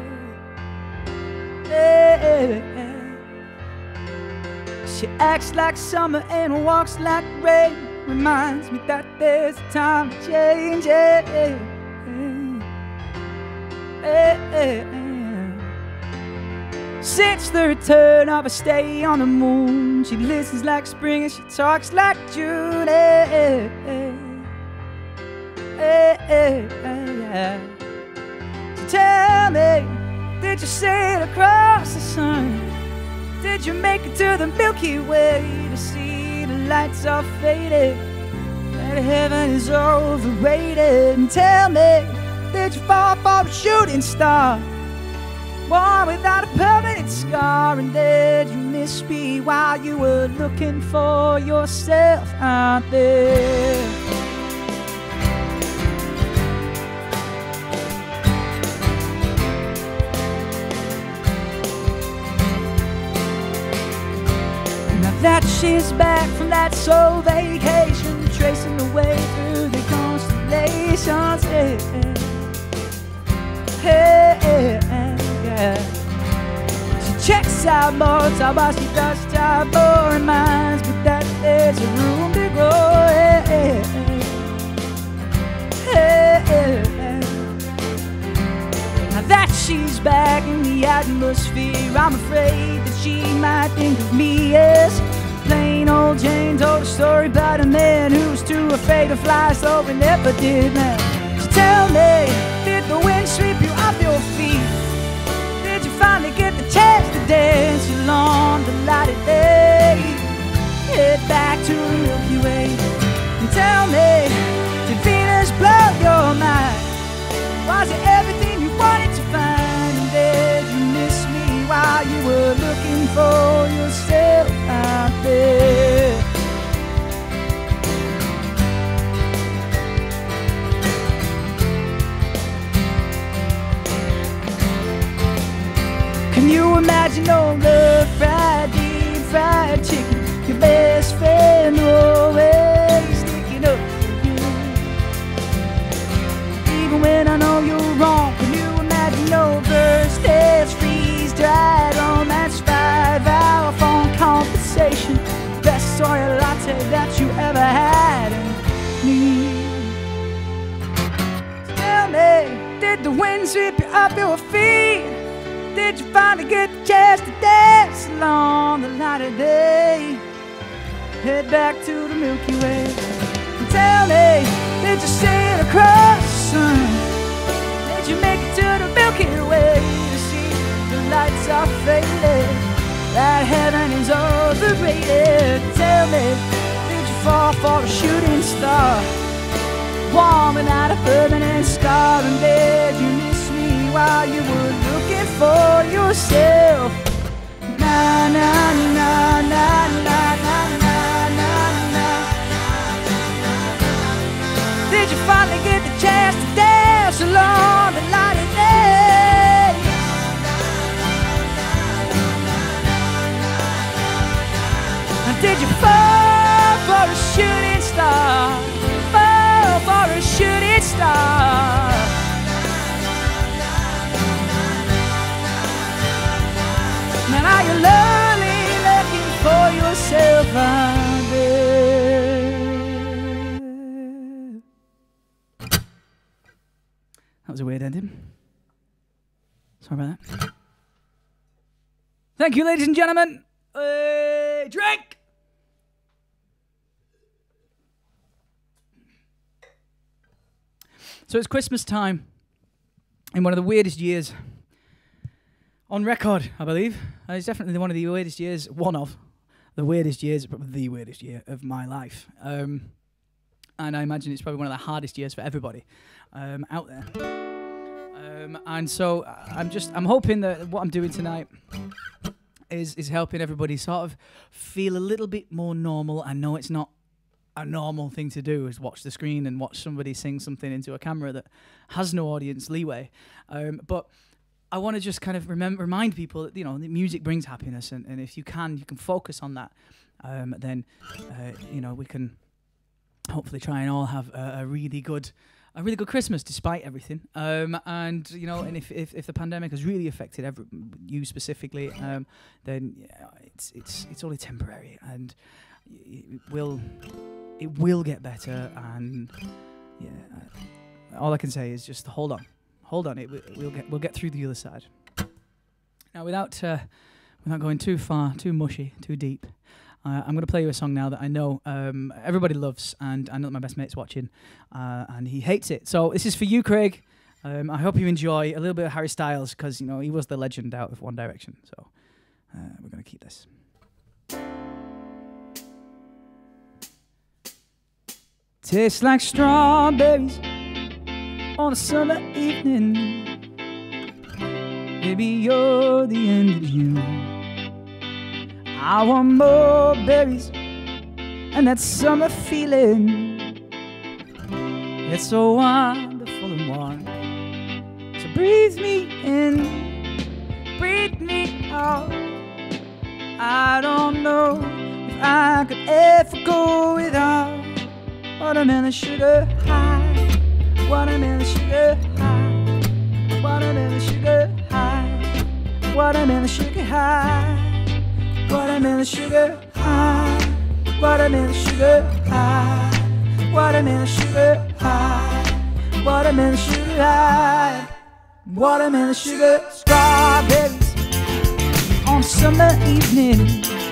She acts like summer and walks like rain. Reminds me that there's a time to change. Since the return of her stay on the moon, she listens like spring and she talks like June. So tell me, did you sail across the sun? Did you make it to the Milky Way to see the lights are faded? That heaven is overrated. And tell me, did you fall for a shooting star? One without a permanent scar. And did you miss me while you were looking for yourself out there? that she's back from that soul vacation, tracing the way through the constellations. Yeah. She checks out more, talk about she does job more, reminds me that there's a room to grow. Now that she's back in the atmosphere, I'm afraid that she might think of me as plain old Jane. Told a story about a man who's too afraid to fly, so we never did. Now, so tell me, did the wind sweep you off your feet? Did you finally get the chance to dance along the light of day? Head back to the Milky Way and tell me, did Venus blow your mind? Was it everything you wanted to find? And did you miss me while you were looking for yourself out there? Can you imagine all the fried deep fried chicken, your best friend always sticking up for you? Even when I know you're wrong, can you imagine your birthdays freeze-dried romance, 5-hour phone conversation, best soy latte that you ever had in me? Tell me, did the wind sweep you off your feet? Did you finally get the chance to dance along the light of day? Head back to the Milky Way and tell me, did you sail across the sun? Did you make it to the Milky Way to see the lights are faded, that heaven is overrated? Tell me, did you fall for a shooting star, warm without a permanent scar? And did you miss me while you were looking for yourself? Na na na na na na na na na. Did you finally get the chance to dance along the light of day? And did you fall for a shooting star? Fall for a shooting star? And are you lonely looking for yourself out there? That was a weird ending. Sorry about that. Thank you, ladies and gentlemen. Drink! So it's Christmas time in one of the weirdest years on record, I believe. It's definitely one of the weirdest years, one of the weirdest years, probably the weirdest year of my life. And I imagine it's probably one of the hardest years for everybody out there. And so I'm hoping that what I'm doing tonight is helping everybody sort of feel a little bit more normal. I know it's not a normal thing to do, is watch the screen and watch somebody sing something into a camera that has no audience leeway. But I want to just kind of remind people that, you know, that music brings happiness, and if you can focus on that, then you know, we can hopefully try and all have a really good Christmas despite everything. And you know, and if the pandemic has really affected you specifically, then yeah, it's only temporary, and it will get better. And yeah, all I can say is just hold on. We'll get through the other side. Now, without going too far, too mushy, too deep, I'm going to play you a song now that I know everybody loves, and I know that my best mate's watching, and he hates it. So this is for you, Craig. I hope you enjoy a little bit of Harry Styles, because, you know, he was the legend out of One Direction. So we're going to keep this. Tastes like strawberries on a summer evening. Maybe you're the end of June. I want more berries and that summer feeling. It's so wonderful and warm. So breathe me in, breathe me out. I don't know if I could ever go without watermelon sugar high, watermelon sugar high, watermelon sugar high, watermelon sugar high, watermelon sugar high, watermelon sugar high, watermelon sugar high, watermelon sugar high, watermelon sugar, strawberries on summer evening.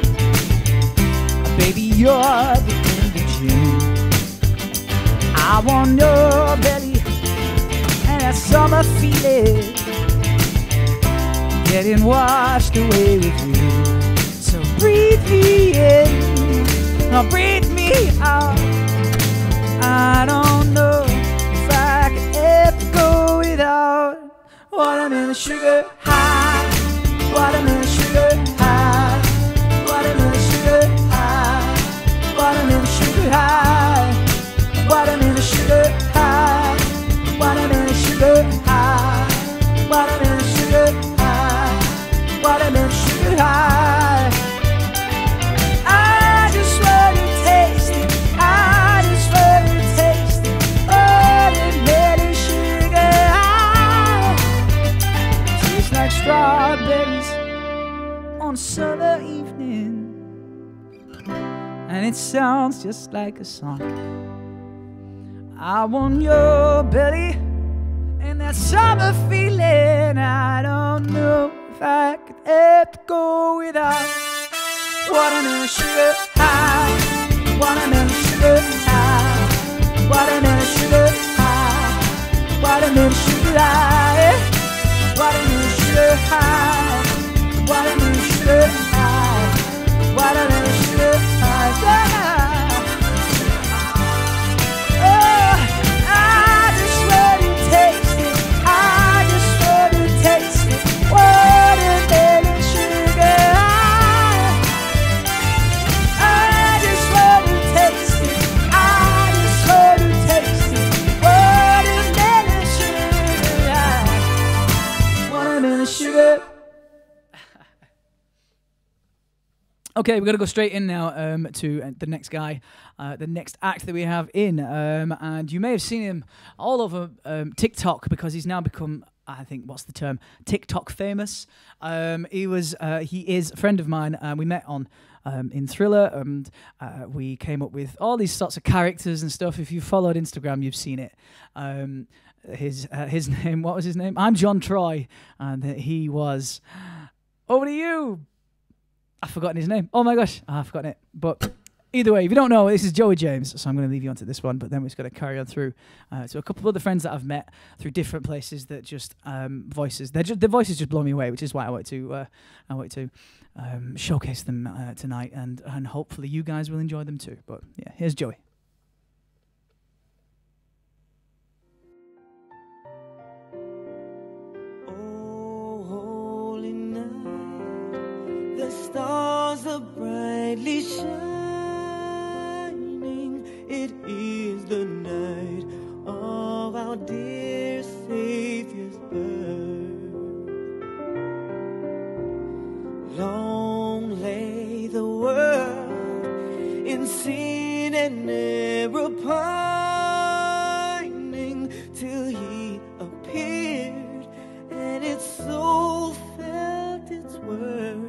Baby, you're the end of June. I want your belly and that summer feeling getting washed away with you. So breathe me in, or breathe me out. I don't know if I could ever go without watermelon sugar high, watermelon sugar high, watermelon sugar high, watermelon sugar high, watermelon sugar high, watermelon sugar high, watermelon sugar high, watermelon sugar high. I just want to taste it, I just want to taste it, watermelon sugar high. Tastes like strawberries on a summer evening, and it sounds just like a song. I want your belly and that summer feeling. I don't know if I could ever go without watermelon sugar high, watermelon sugar high, watermelon sugar high, watermelon sugar high, watermelon sugar high, watermelon sugar high, watermelon sugar high. Okay, we're going to go straight in now to the next guy, the next act that we have in. And you may have seen him all over TikTok because he's now become, I think, what's the term? TikTok famous. He is a friend of mine. We met on in Thriller, and we came up with all these sorts of characters and stuff. If you've followed Instagram, you've seen it. His name, what was his name? I'm John Troy, and he was... Over to you. I've forgotten his name. Oh my gosh, I've forgotten it. But either way, if you don't know, this is Joey James, so I'm going to leave you onto this one, but then we're just going to carry on through to a couple of other friends that I've met through different places that just voices. Their voices just blow me away, which is why I want to showcase them tonight, and hopefully you guys will enjoy them too. But yeah, here's Joey. The stars are brightly shining. It is the night of our dear Savior's birth. Long lay the world in sin and error pining, till he appeared and its soul felt its worth.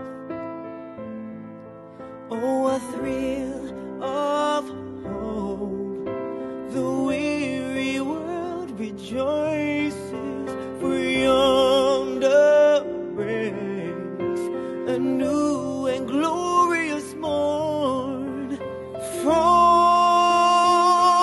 Oh, a thrill of hope, the weary world rejoices, for yonder breaks a new and glorious morn. For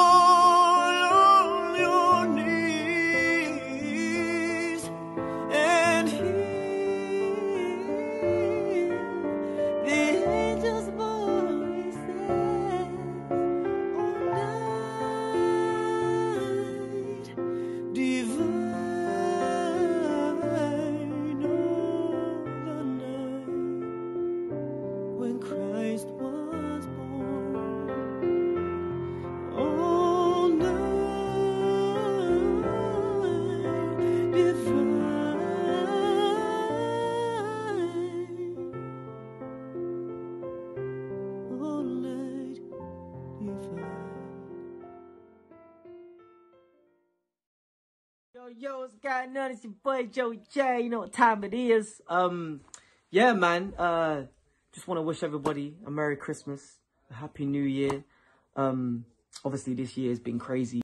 Yo, what's going on? It's your boy Joey J. You know what time it is. Yeah, man. Just want to wish everybody a Merry Christmas, a Happy New Year. Obviously this year has been crazy.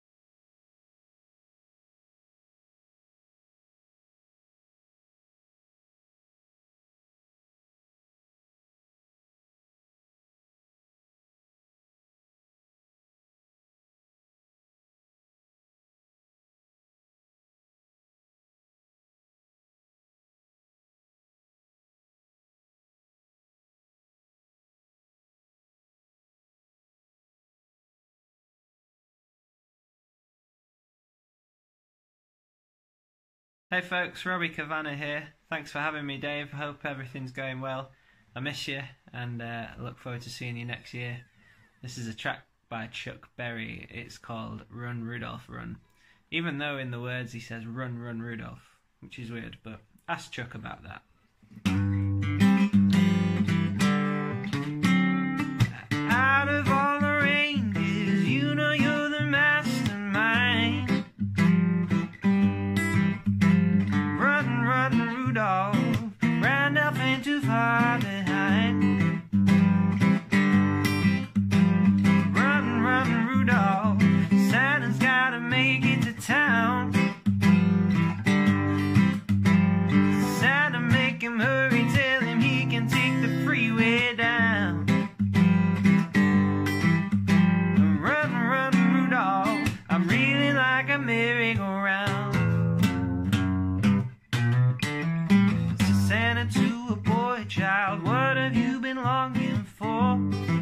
Hey folks, Robbie Cavanagh here. Thanks for having me, Dave. I hope everything's going well. I miss you and look forward to seeing you next year. This is a track by Chuck Berry. It's called Run Rudolph Run. Even though in the words he says Run Run Rudolph, which is weird, but ask Chuck about that. Out of all the reindeers, you know you're the mastermind. Run, Rudolph, Randolph ain't too far behind. Run, Rudolph, Santa's gotta make it to town. Santa, make him hurry, tell him he can take the freeway down. Run, Rudolph, I'm reeling like a merry-go-round. Santa to a boy child, what have you been longing for?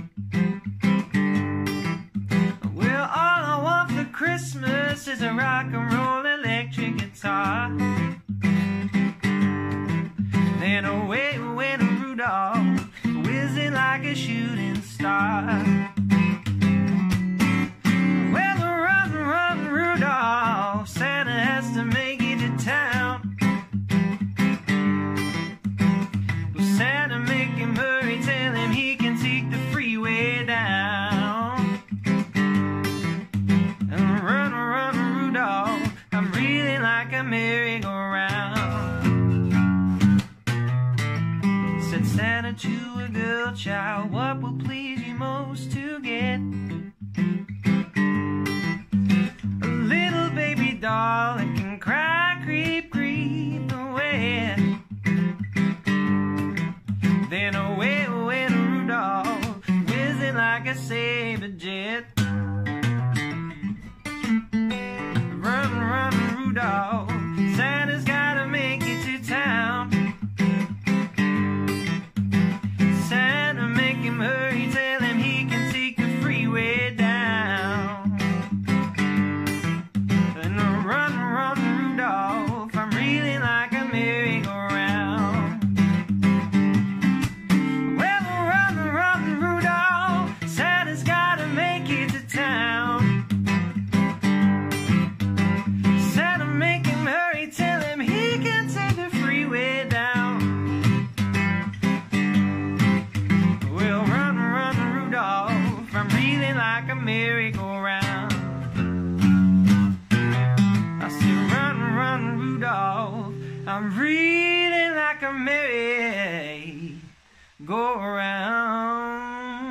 Well, all I want for Christmas is a rock and roll electric guitar. Then away went Rudolph, whizzing like a shooting star. Well, run, Rudolph, Santa has to make it to town. Santa, make him hurry, tell him he can take the freeway down. And run, Rudolph, I'm reeling like a merry-go-round. Said Santa to a girl child, what will please you most to get? A little baby doll that can cry, creep away. Then away went Rudolph, whizzing like a saber jet. Run, Rudolph, Santa's gotta make it to town. Santa, make him hurry, tell him he can take the freeway down. And run, Rudolph, I'm reeling like a merry-go-round. Santa's gotta make it to town. Santa, make him hurry, tell him he can take the freeway down. Well, run, Rudolph, I'm reeling like a merry-go-round. I said, run, Rudolph, I'm reeling like a merry-go-round.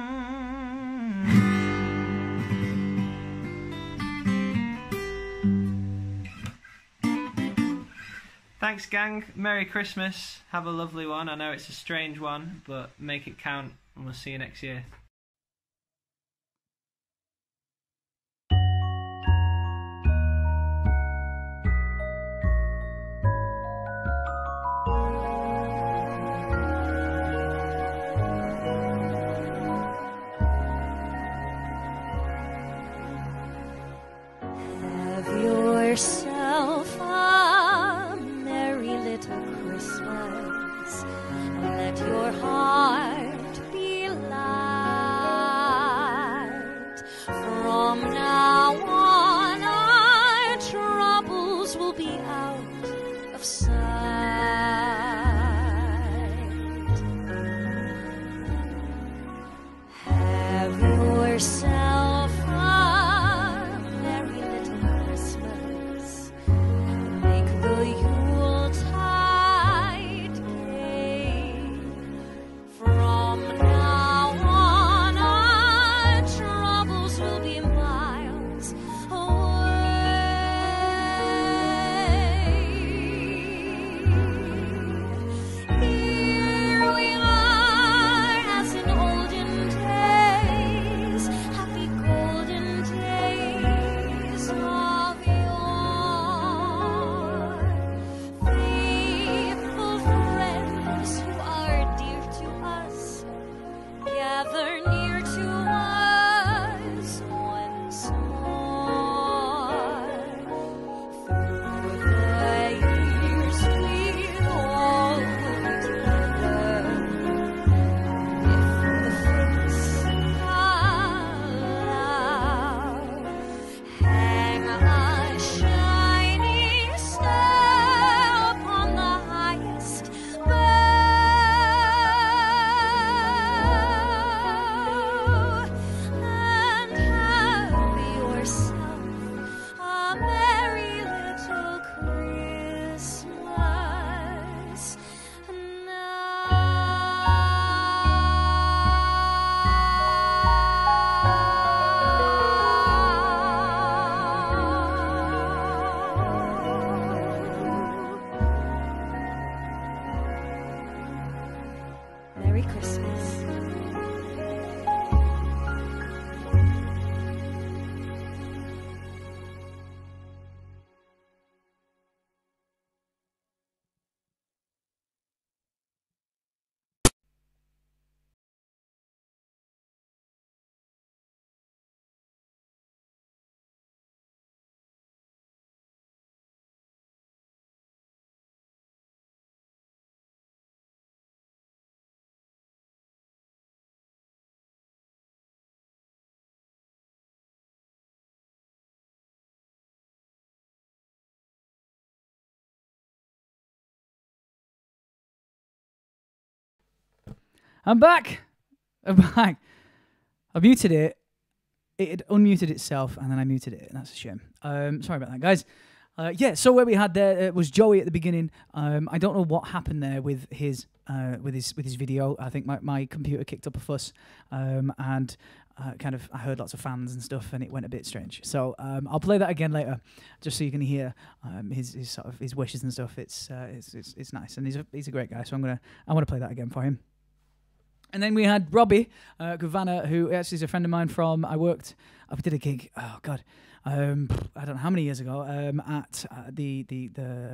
Thanks, gang. Merry Christmas. Have a lovely one. I know it's a strange one, but make it count, and we'll see you next year. Have yourself a merry little Christmas. Let your heart be light. From now on, our troubles will be out of sight. Have yourself a merry little Christmas. Merry Christmas. I'm back. I'm back. I muted it. It had unmuted itself, and then I muted it. And that's a shame. Sorry about that, guys. Yeah. So where we had there was Joey at the beginning. I don't know what happened there with his video. I think my computer kicked up a fuss, and kind of I heard lots of fans and stuff, and it went a bit strange. So I'll play that again later, just so you can hear his sort of his wishes and stuff. It's nice, and he's a great guy. So I want to play that again for him. And then we had Robbie Gavana, who actually is a friend of mine from, I did a gig, oh God, I don't know how many years ago, at the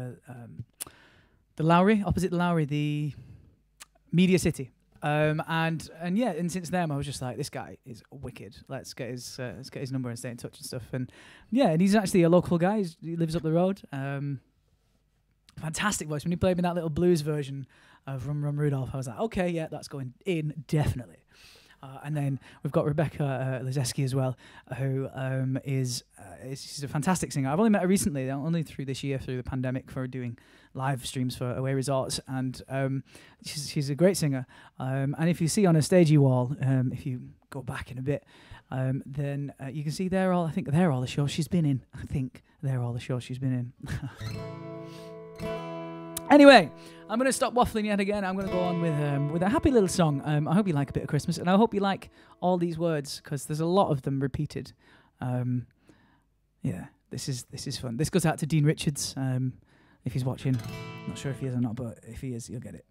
Lowry, opposite the Lowry, the Media City. And since then I was just like, this guy is wicked. Let's get his number and stay in touch and stuff. And yeah, and he's actually a local guy. He lives up the road. Fantastic voice. When he played me that little blues version of Rum Rum Rudolph, I was like, okay, yeah, that's going in, definitely. And then we've got Rebecca Lizeski as well, who she's a fantastic singer. I've only met her recently, only through this year, through the pandemic, for doing live streams for Away Resorts, and she's a great singer. And if you see on her stagey wall, if you go back in a bit, then you can see I think they're all the shows she's been in. Anyway, I'm going to stop waffling yet again. I'm going to go on with a happy little song. I hope you like a bit of Christmas, and I hope you like all these words, because there's a lot of them repeated. Yeah, this is fun. This goes out to Dean Richards, if he's watching. Not sure if he is or not, but if he is, you'll get it.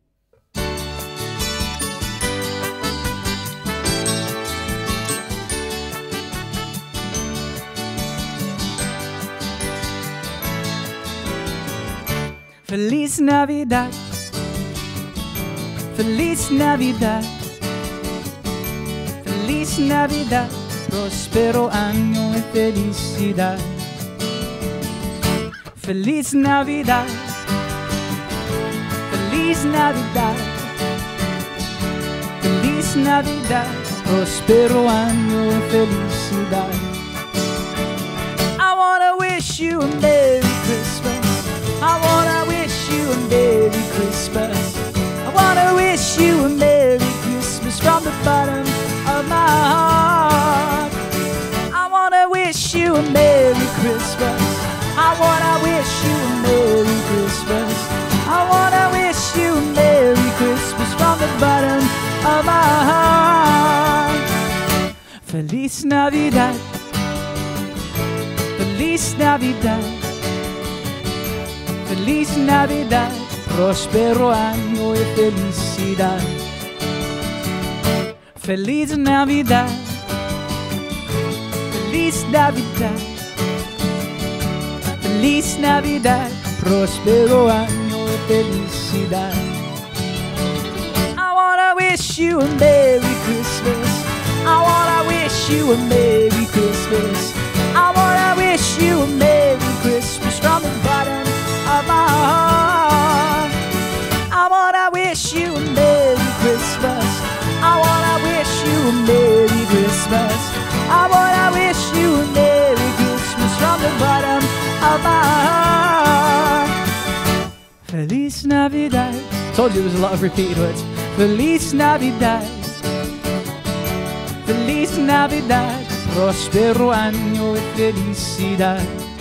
Feliz Navidad, Feliz Navidad, Feliz Navidad, próspero año y felicidad. Feliz Navidad, Feliz Navidad, Feliz Navidad, próspero año y felicidad. I wanna wish you a Merry Christmas. I wanna wish you a Merry Christmas. I wanna wish you a Merry Christmas from the bottom of my heart. I wanna wish you a Merry Christmas. I wanna wish you a Merry Christmas. I wanna wish you a Merry Christmas from the bottom of my heart. Feliz Navidad, Feliz Navidad, Feliz Navidad, próspero año y felicidad. Feliz Navidad, Feliz Navidad, Feliz Navidad, próspero año y felicidad. I wanna wish you a Merry Christmas. I wanna wish you a Merry Christmas. I wanna wish you a Merry Christmas from the bottom of my heart. I wanna wish you a Merry Christmas. I wanna wish you a Merry Christmas. I wanna wish you a Merry Christmas from the bottom of my heart. Feliz Navidad. Told you there was a lot of repeated words. Feliz Navidad, Feliz Navidad, próspero año y felicidad.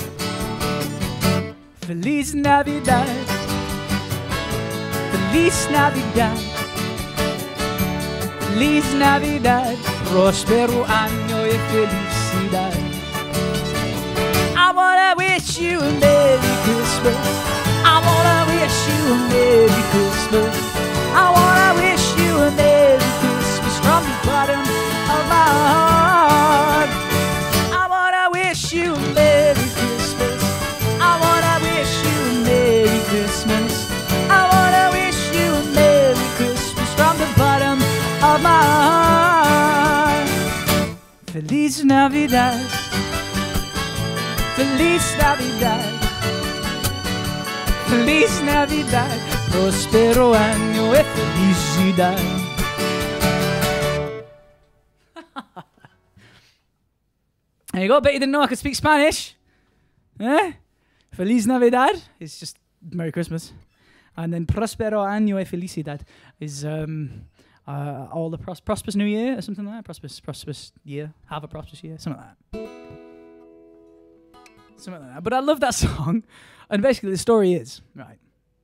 Feliz Navidad, Feliz Navidad, Feliz Navidad, próspero año y felicidad. I wanna wish you a Merry Christmas. I wanna wish you a Merry Christmas. I wanna wish you a Feliz Navidad. Feliz Navidad. Feliz Navidad. Prospero año e felicidad. There you go. Bet you didn't know I could speak Spanish. Eh? Feliz Navidad is just Merry Christmas. And then Prospero año e felicidad is all the prosperous New Year or something like that. Prosperous year. Have a prosperous year. Something like that. Something like that. But I love that song. And basically the story is, right.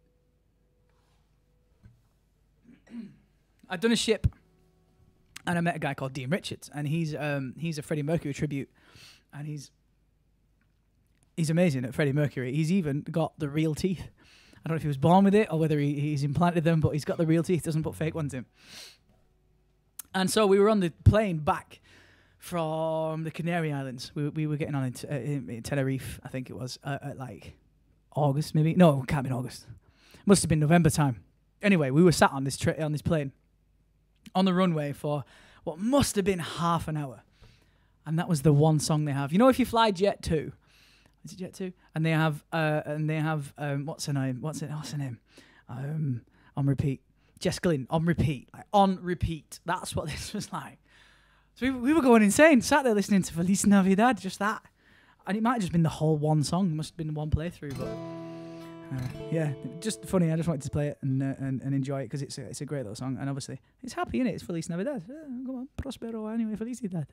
I'd done a ship and I met a guy called Dean Richards, and he's a Freddie Mercury tribute, and he's amazing at Freddie Mercury. He's even got the real teeth. I don't know if he was born with it or whether he's implanted them, but he's got the real teeth, doesn't put fake ones in. And so we were on the plane back from the Canary Islands. We were getting on in Tenerife, I think it was, at like August maybe. No, it can't be August. Must have been November time. Anyway, we were sat on this plane on the runway for what must have been half an hour. And that was the one song they have. You know, if you fly Jet 2, is it Jet 2? And they have what's her name? What's her name? On repeat. Jess Glynn, on repeat. Like, on repeat. That's what this was like. So we were going insane. Sat there listening to Feliz Navidad, just that. And it might have just been the whole one song. It must have been one playthrough, but yeah, just funny. I just wanted to play it and enjoy it because it's a great little song, and obviously it's happy, isn't it? It's Feliz Navidad. Come on, Prospero anyway, Felicidad.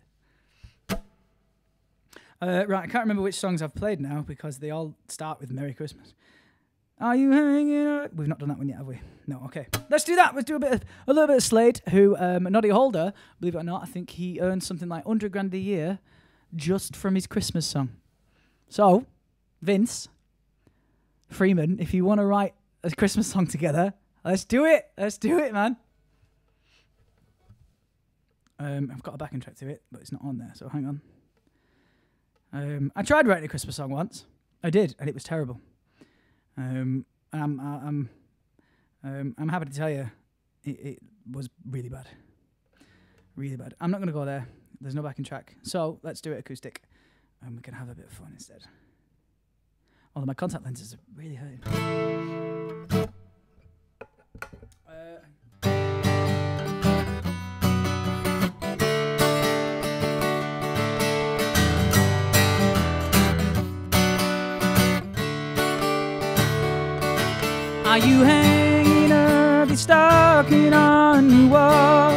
Right, I can't remember which songs I've played now because they all start with Merry Christmas. Are you hanging out? We've not done that one yet, have we? No, okay. Let's do that. Let's do a little bit of Slade, who, Noddy Holder, believe it or not, I think he earned something like 100 grand a year just from his Christmas song. So, Vince Freeman, if you want to write a Christmas song together, let's do it. Let's do it, man. I've got a backing track to it, but it's not on there, so hang on. I tried writing a Christmas song once. I did, and it was terrible. I'm happy to tell you, it was really bad. Really bad. I'm not going to go there. There's no backing track. So let's do it acoustic, and we can have a bit of fun instead. Although my contact lenses are really hurting. Are you hanging up your stocking on your wall?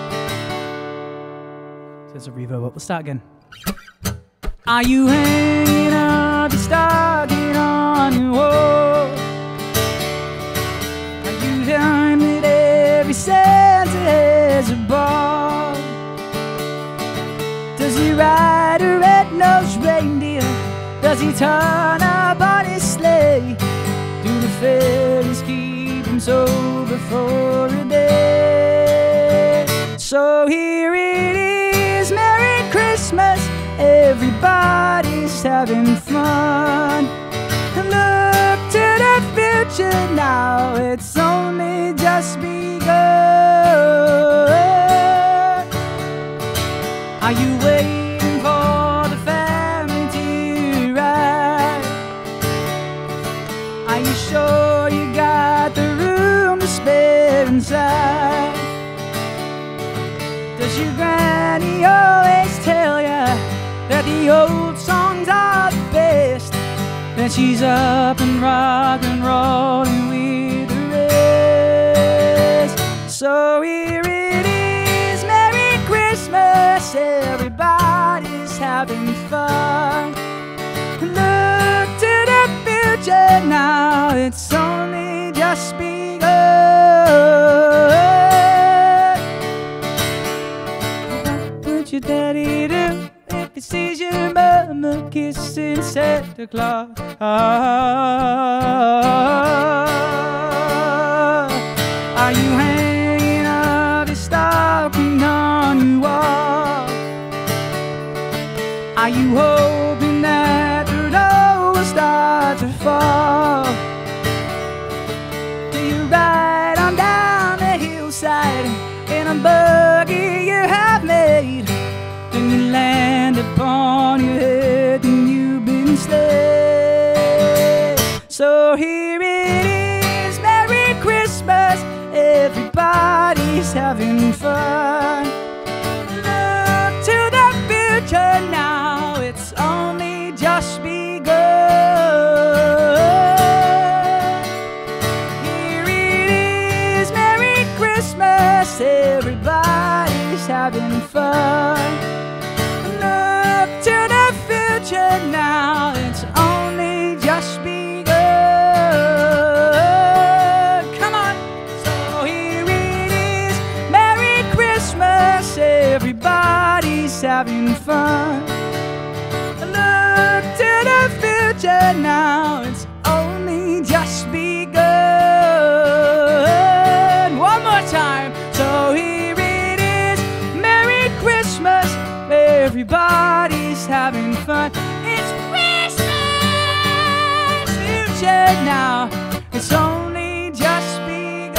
So there's a reverb up. Let's start again. Are you hanging up your stocking on your wall? Are you telling that every Santa has a ball? Does he ride a red-nosed reindeer? Does he turn up on his sleigh? Do the fairies keep him sober for a day? So here it is, Merry Christmas, everybody's having fun. Look to the future now, it's only just begun. Are you waiting for the family to arrive? Are you sure you got the room to spare inside? Does your granny always tell ya that the old songs are the best? Then she's up and rock and rolling with the rest. So here it is, Merry Christmas, everybody's having fun. Look to the future now, it's only just begun. What would your daddy do if he sees your mama kissing Santa Claus? Are you hanging up your stocking on your wall? Are you hoping that the snow will start to fall? Do you ride on down the hillside in a buggy you have made? Then you land having fun. Look to the future now, it's only just begun. Here it is, Merry Christmas, everybody's having fun. Look to the future now, it's only just begun. Come on! So here it is, Merry Christmas, everybody's having fun. Look to the future now, it's only just begun. One more time. So here it is, Merry Christmas, everybody's having fun. It's Christmas! Future now, it's only just begun.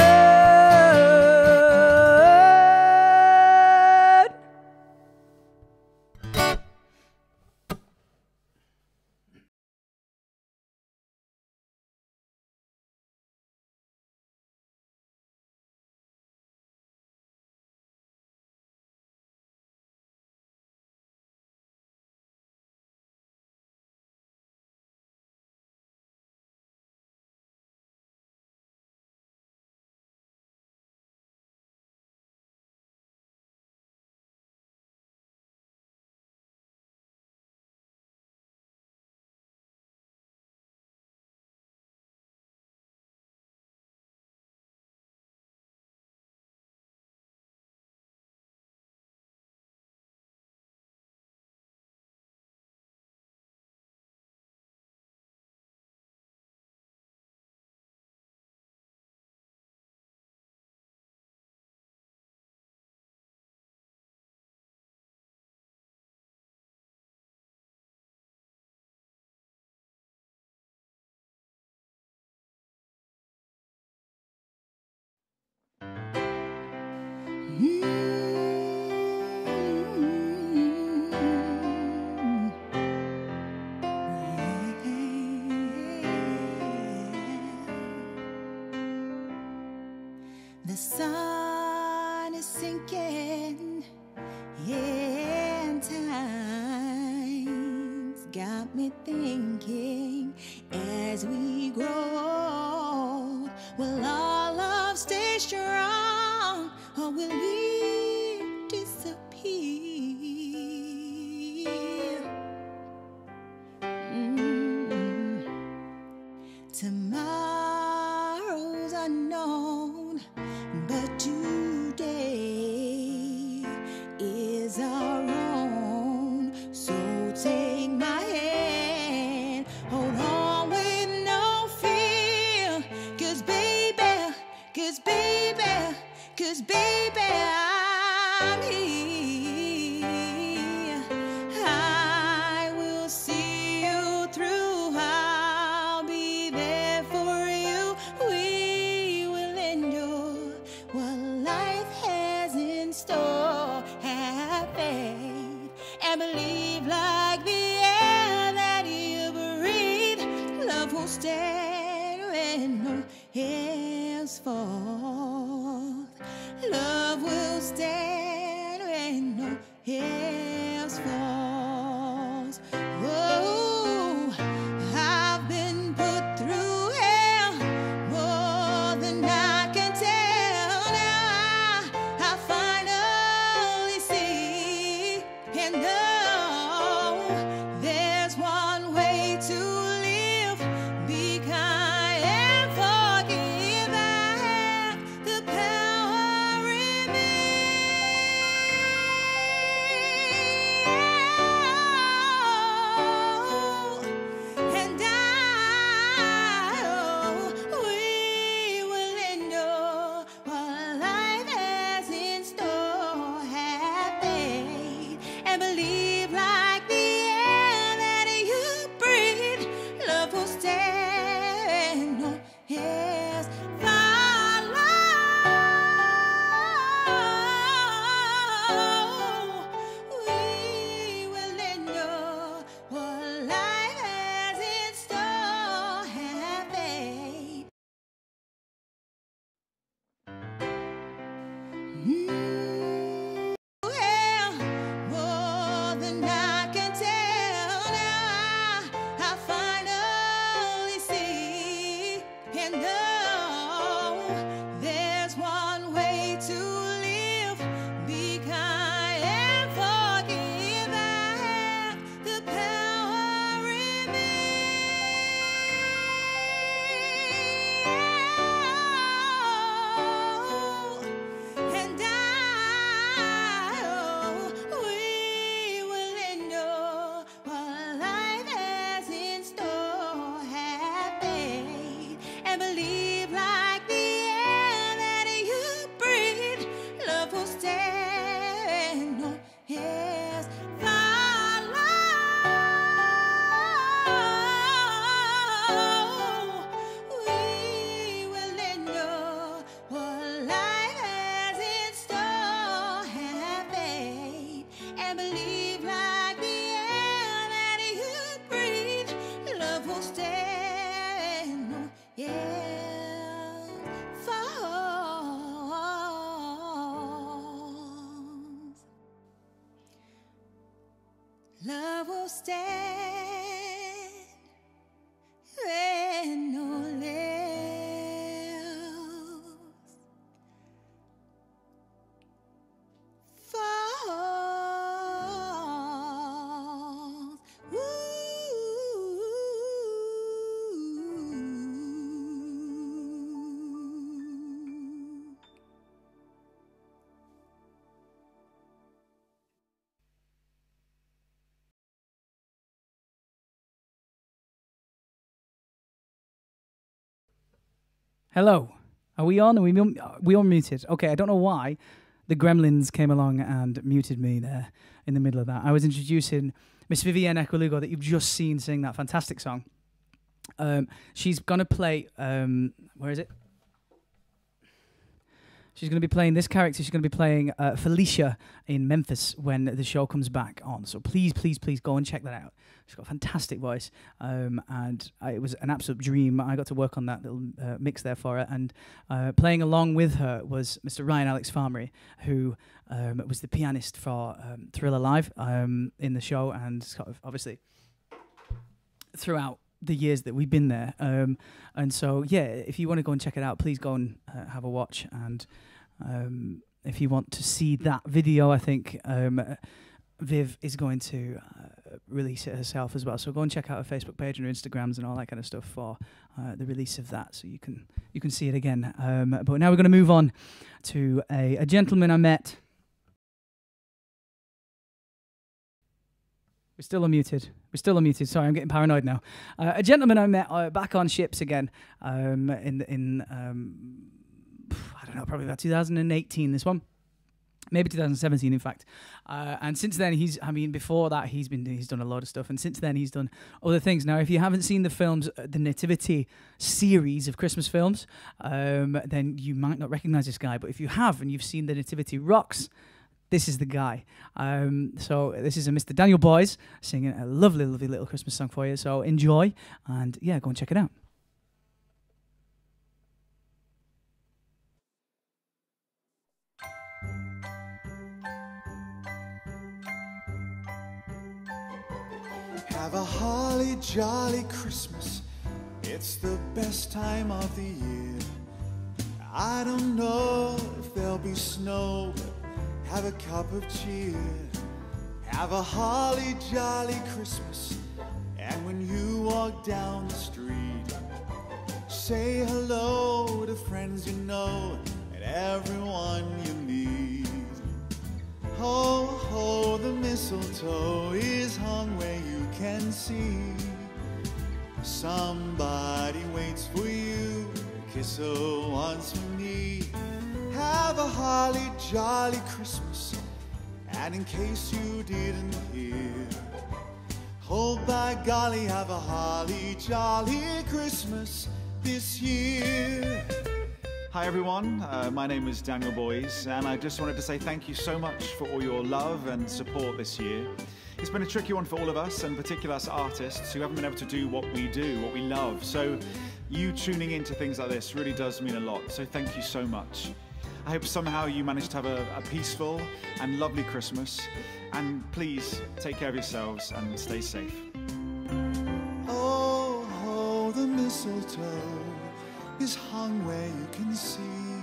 The sun is sinking, yeah, and time's got me thinking, as we grow, will our love stay strong, or will we disappear? Tomorrow's unknown, but today is our own. So take my hand, hold on with no fear, 'cause baby, 'cause baby, 'cause baby, I'm here. I will see you through, I'll be there for you. We will endure what life has in store. Have faith and believe, like the air that you breathe. Love will stand when no hails fall. Love will stand when no hails falls. Oh, I've been put through hell more than I can tell. Now I finally see and know there's one way to live. Be kind and forgive. I have the power in me. stand when all else falls. Hello. Are we on? Are we all muted? Okay, I don't know why the gremlins came along and muted me there in the middle of that. I was introducing Miss Vivienne Equilugo that you've just seen sing that fantastic song. She's going to play... where is it? She's going to be playing this character. She's going to be playing Felicia in Memphis when the show comes back on. So please, please, please go and check that out. She's got a fantastic voice, and it was an absolute dream. I got to work on that little mix there for her, and playing along with her was Mr. Ryan Alex Farmery, who was the pianist for Thriller Live in the show, and sort of obviously throughout the years that we've been there. And so, yeah, if you want to go and check it out, please go and have a watch. And if you want to see that video, I think Viv is going to release it herself as well. So go and check out her Facebook page and her Instagrams and all that kind of stuff for the release of that, so you can see it again. But now we're going to move on to a gentleman I met. We're still unmuted. Sorry, I'm getting paranoid now. A gentleman I met back on ships again in I don't know, probably about 2018. This one, maybe 2017, in fact. And since then, before that, he's done a lot of stuff, and since then he's done other things. Now, if you haven't seen the films, the Nativity series of Christmas films, then you might not recognize this guy. But if you have and you've seen the Nativity Rocks, this is the guy. So this is a Mr. Daniel Boyes singing a lovely, lovely little Christmas song for you. So enjoy, and yeah, go and check it out. Have a holly jolly Christmas. It's the best time of the year. I don't know if there'll be snow, but have a cup of cheer. Have a holly jolly Christmas. And when you walk down the street, say hello to friends you know and everyone you meet. Ho, ho, the mistletoe is hung where you can see. Somebody waits for you, kiss her once for me. Have a holly jolly Christmas. And in case you didn't hear, oh by golly, have a holly jolly Christmas this year. Hi everyone, my name is Daniel Boyes, and I just wanted to say thank you so much for all your love and support this year. It's been a tricky one for all of us, and particularly us artists who haven't been able to do what we do, what we love. So you tuning into things like this really does mean a lot, so thank you so much. I hope somehow you managed to have a peaceful and lovely Christmas, and please take care of yourselves and stay safe. Oh, oh, the mistletoe is hung where you can see.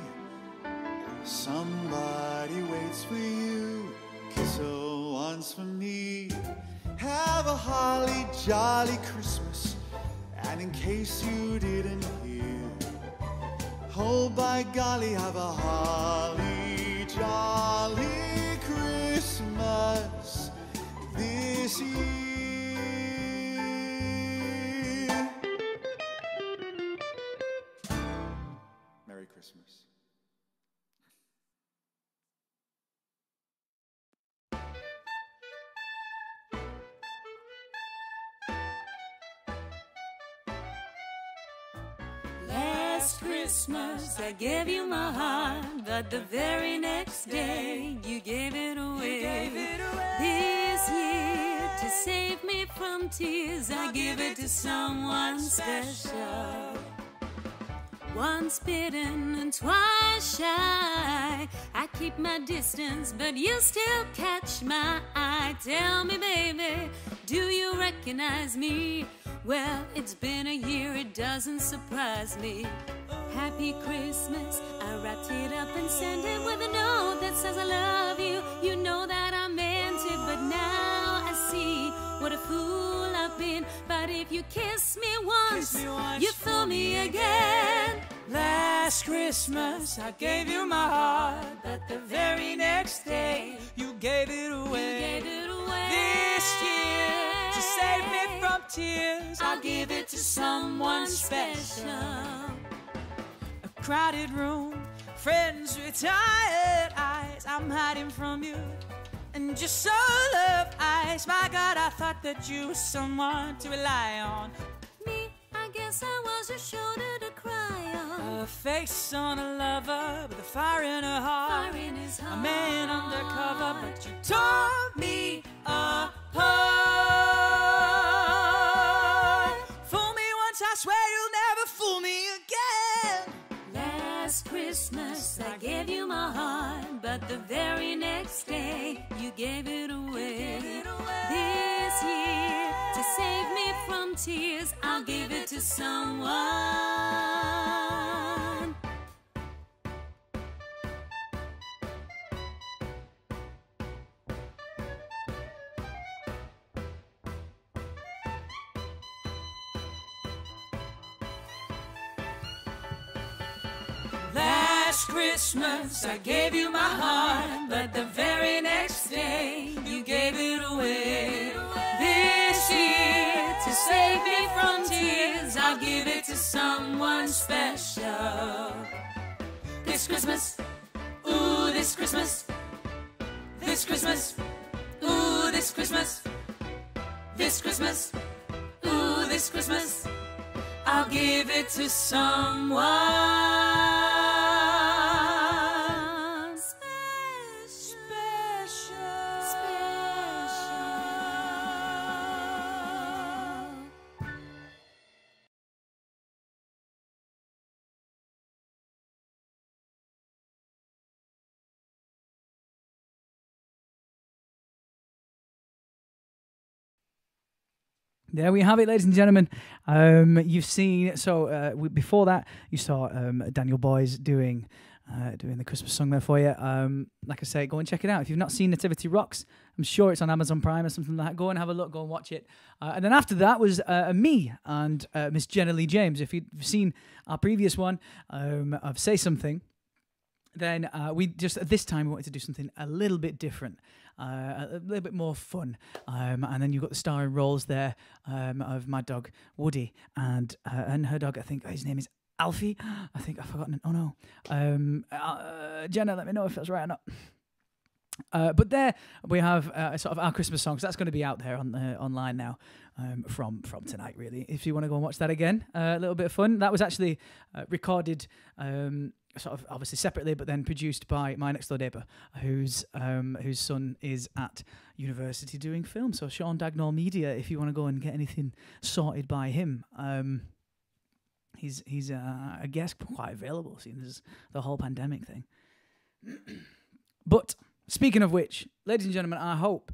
Somebody waits for you, kiss her once for me. Have a holly jolly Christmas. And in case you didn't hear, oh by golly, have a holly jolly Christmas this year. Merry Christmas. Last Christmas I gave you my heart, but the very next day you gave it away. This year, to save me from tears, I give it to someone special. Once bitten and twice shy. I keep my distance, but you still catch my eye. Tell me, baby, do you recognize me? Well, it's been a year, it doesn't surprise me. Happy Christmas, I wrapped it up and sent it with a note that says I love you. You know that I meant it, but now I see what a fool I've been. But if you kiss me once, you fool me again. Last Christmas I gave you my heart, but the very next day you gave it away. This year, to save me from tears, I'll give it to someone special. A crowded room, friends with tired eyes, I'm hiding from you, and just so love eyes. My God, I thought that you were someone to rely on. Me, I guess I was a shoulder to cry on. A face on a lover with a fire in her heart. A man undercover, but you tore me apart. Fool me once, I swear you'll never fool me again. Last Christmas I gave you my heart, but the very next day you gave it away. This year, to save me from tears, I'll give it to someone. Last Christmas I gave you my heart, but the very next day you gave it away. This year, to save me from tears, I'll give it to someone special. This Christmas, ooh, this Christmas. This Christmas, ooh, this Christmas. This Christmas, ooh, this Christmas. I'll give it to someone There we have it, ladies and gentlemen. You've seen, before that, you saw Daniel Boys doing the Christmas song there for you. Like I say, go and check it out. If you've not seen Nativity Rocks, I'm sure it's on Amazon Prime or something like that. Go and have a look, go and watch it. And then after that was me and Miss Jenna Lee James. If you've seen our previous one of Say Something, then we just, this time, we wanted to do something a little bit different. A little bit more fun, and then you've got the starring roles there of my dog Woody and her dog. I think his name is Alfie. I think I've forgotten. Oh no, Jenna, let me know if that's right or not. But there we have sort of our Christmas songs. That's going to be out there on online now from tonight. Really, if you want to go and watch that again, a little bit of fun. That was actually recorded. Sort of obviously separately, but then produced by my next door neighbour, whose son is at university doing film. So Sean Dagnall Media, if you want to go and get anything sorted by him, he's I guess quite available, seeing as the whole pandemic thing. But speaking of which, ladies and gentlemen, I hope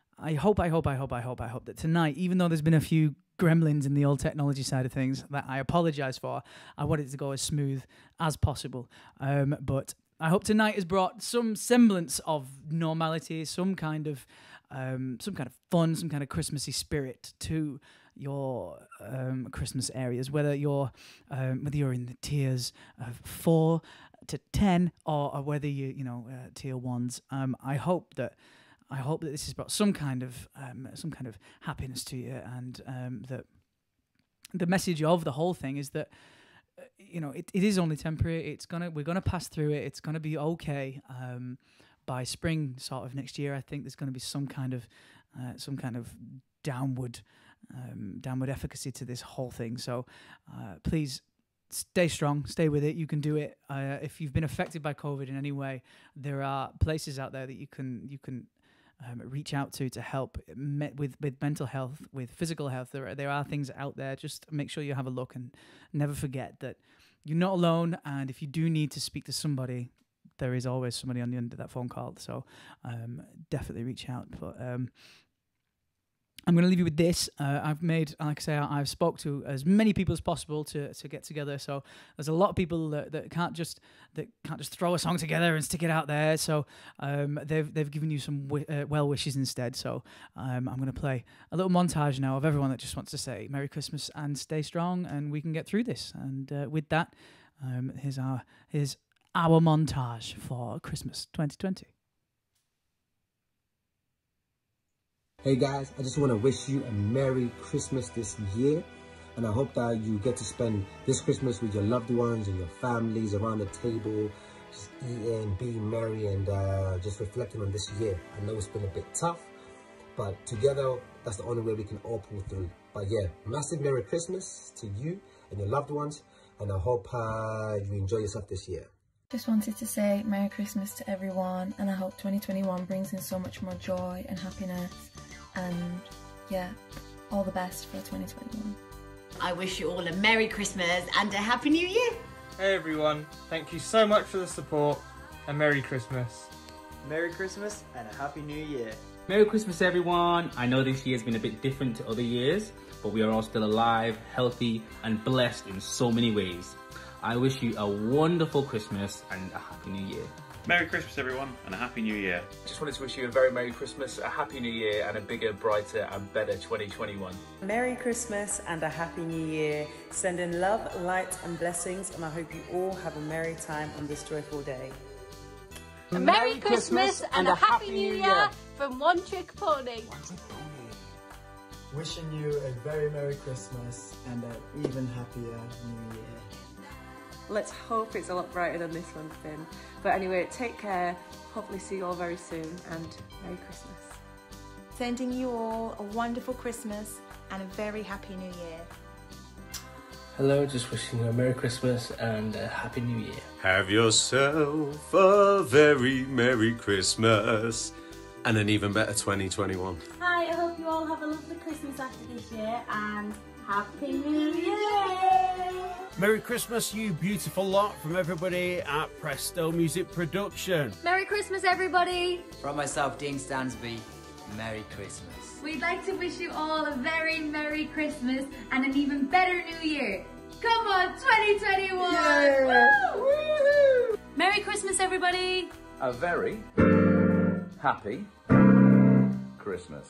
that tonight, even though there's been a few gremlins in the old technology side of things that I apologise for, I want it to go as smooth as possible. But I hope tonight has brought some semblance of normality, some kind of fun, some kind of Christmassy spirit to your Christmas areas. Whether you're in the tiers of 4 to 10, or whether you tier 1s. I hope that this has brought some kind of happiness to you, and that the message of the whole thing is that it is only temporary. We're gonna pass through it. It's gonna be okay. By spring, sort of next year, I think there's gonna be some kind of downward efficacy to this whole thing. So please stay strong, stay with it. You can do it. If you've been affected by COVID in any way, there are places out there that you can reach out to help with mental health, with physical health. There are things out there. Just make sure you have a look, and never forget that you're not alone, and if you do need to speak to somebody, there is always somebody on the end of that phone call. So definitely reach out. But I'm going to leave you with this. I've made, like I say, I've spoke to as many people as possible to get together. So there's a lot of people that can't just throw a song together and stick it out there. So they've given you some well wishes instead. So I'm going to play a little montage now of everyone that just wants to say Merry Christmas and stay strong, and we can get through this. And with that, here's our montage for Christmas 2020. Hey guys, I just want to wish you a Merry Christmas this year, and I hope that you get to spend this Christmas with your loved ones and your families around the table, just eating, being merry, and just reflecting on this year. I know it's been a bit tough, but together, that's the only way we can all pull through. But yeah, massive Merry Christmas to you and your loved ones, and I hope you enjoy yourself this year. Just wanted to say Merry Christmas to everyone, and I hope 2021 brings in so much more joy and happiness, and yeah, all the best for 2021. I wish you all a Merry Christmas and a Happy New Year. Hey everyone, thank you so much for the support, and Merry Christmas. Merry Christmas and a Happy New Year. Merry Christmas everyone. I know this year's been a bit different to other years, but we are all still alive, healthy and blessed in so many ways. I wish you a wonderful Christmas and a Happy New Year. Merry Christmas everyone and a Happy New Year. Just wanted to wish you a very Merry Christmas, a Happy New Year and a bigger, brighter and better 2021. Merry Christmas and a Happy New Year. Sending love, light and blessings, and I hope you all have a merry time on this joyful day. A Merry Christmas and a Happy New Year from One Trick Pony. Wishing you a very Merry Christmas and an even happier New Year. Let's hope it's a lot brighter than this one's been. But anyway, take care. Hopefully see you all very soon, and Merry Christmas. Sending you all a wonderful Christmas and a very happy New Year. Hello, just wishing you a Merry Christmas and a Happy New Year. Have yourself a very Merry Christmas and an even better 2021. Hi, I hope you all have a lovely Christmas after this year, and Happy New Year! Merry Christmas, you beautiful lot, from everybody at Presto Music Production. Merry Christmas, everybody! From myself, Dean Stansby, Merry Christmas. We'd like to wish you all a very Merry Christmas and an even better New Year. Come on, 2021! Yeah. Woo! Merry Christmas, everybody! A very happy Christmas.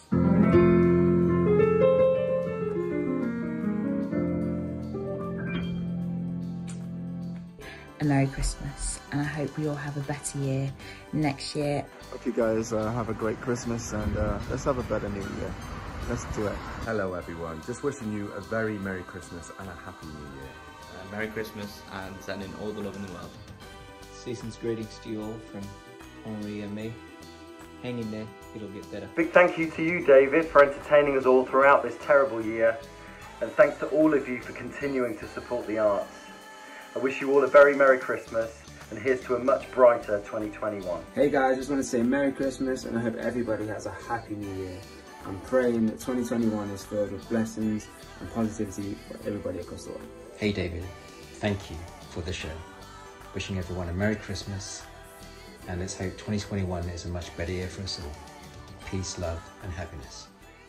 A Merry Christmas, and I hope we all have a better year next year. Hope you guys have a great Christmas, and let's have a better New Year. Let's do it. Hello everyone, just wishing you a very Merry Christmas and a Happy New Year. Merry Christmas and sending all the love in the world. Season's greetings to you all from Henri and me. Hang in there, it'll get better. Big thank you to you, David, for entertaining us all throughout this terrible year, and thanks to all of you for continuing to support the arts. I wish you all a very Merry Christmas, and here's to a much brighter 2021. Hey guys, just want to say Merry Christmas, and I hope everybody has a Happy New Year. I'm praying that 2021 is filled with blessings and positivity for everybody across the world. Hey David, thank you for the show. Wishing everyone a Merry Christmas, and let's hope 2021 is a much better year for us all. Peace, love and happiness.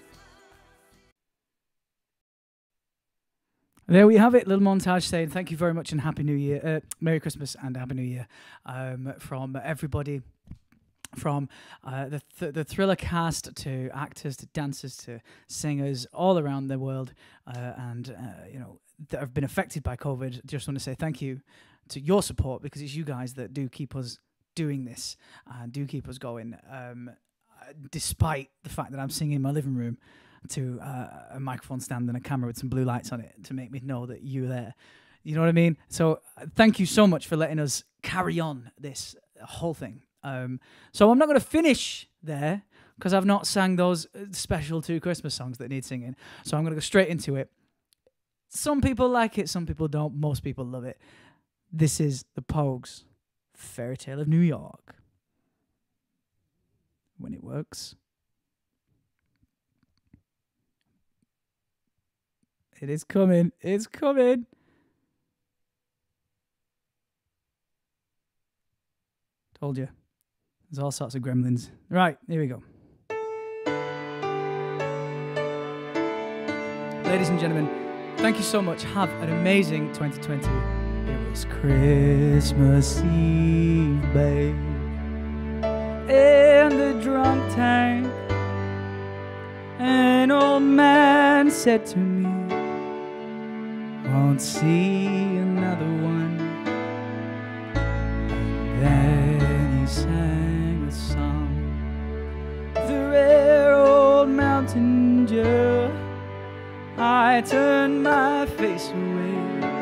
There we have it, little montage saying thank you very much and Happy New Year, Merry Christmas and Happy New Year from everybody, from the Thriller cast to actors to dancers to singers all around the world, and you know, that have been affected by COVID. Just want to say thank you to your support, because it's you guys that do keep us doing this and do keep us going, despite the fact that I'm singing in my living room to a microphone stand and a camera with some blue lights on it to make me know that you're there. You know what I mean? So thank you so much for letting us carry on this whole thing. So I'm not going to finish there because I've not sang those special 2 Christmas songs that need singing. So I'm going to go straight into it. Some people like it, some people don't. Most people love it. This is the Pogues' Fairy Tale of New York. When it works. It is coming. It's coming. Told you. There's all sorts of gremlins. Right, here we go. Ladies and gentlemen, thank you so much. Have an amazing 2020. It was Christmas Eve, babe, in the drunk tank. An old man said to me, won't see another one. And then he sang a song, the rare old mountain dew. I turned my face away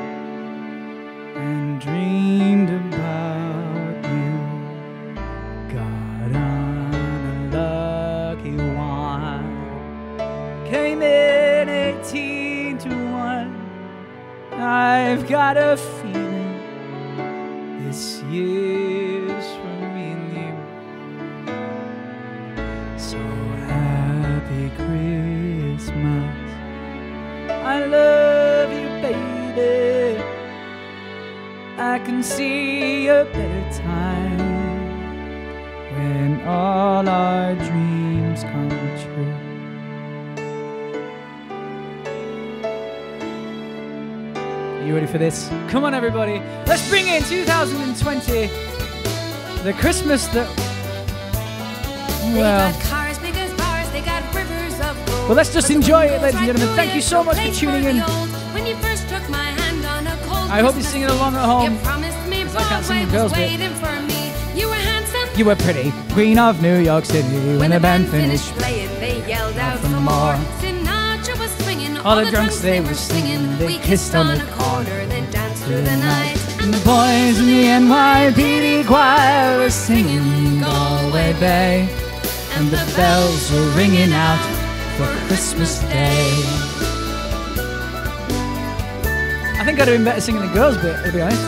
and dreamed about you. Got on a lucky one, came in 18 to 1. I've got a feeling this year's for me and you. So happy Christmas, I love you, baby. I can see a better time when all our dreams come true. You ready for this? Come on, everybody. Let's bring in 2020. The Christmas that... Well... Well, let's just enjoy it, ladies and gentlemen. Thank you so much for tuning in. I hope you're singing along at home. I can't sing the girls bit. You were pretty, queen of New York City. When the band finished playing, they yelled out for more. All the drunks they were singing, they kissed on the corner, then danced through the night. And the boys in the NYPD choir were singing Galway Bay, and the bells were ringing out for Christmas Day. I think I'd have been better singing the girls bit, to be honest.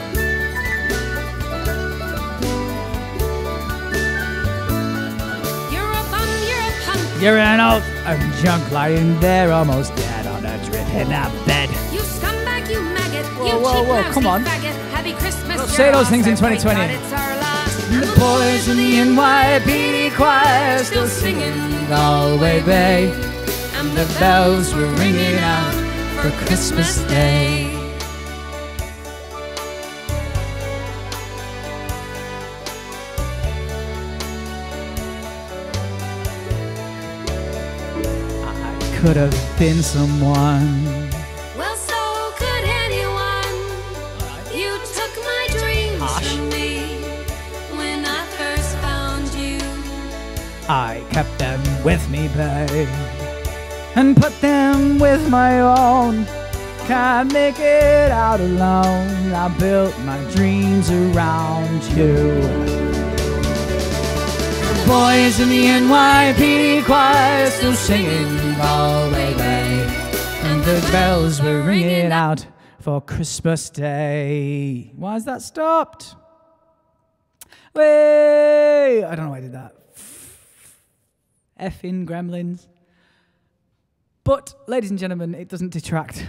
You're a bum, you're a punk. You're an old junk lying there almost dead on a dripping up bed. You scumbag, you maggot. Whoa, come on. Happy Christmas. Don't say those things in 2020. And the boys in the NYPD choir still singing Galway Bay, and the bells were ringing out for Christmas Day. I could have been someone. Well, so could anyone. You took my dreams from me when I first found you. I kept them with me, babe, and put them with my own. Can't make it out alone. I built my dreams around you. The boys in the NYPD choir still singing Galway Bay, and the bells were ringing out for Christmas Day. Why has that stopped? Wait, I don't know why I did that. Effing gremlins. But, ladies and gentlemen, it doesn't detract.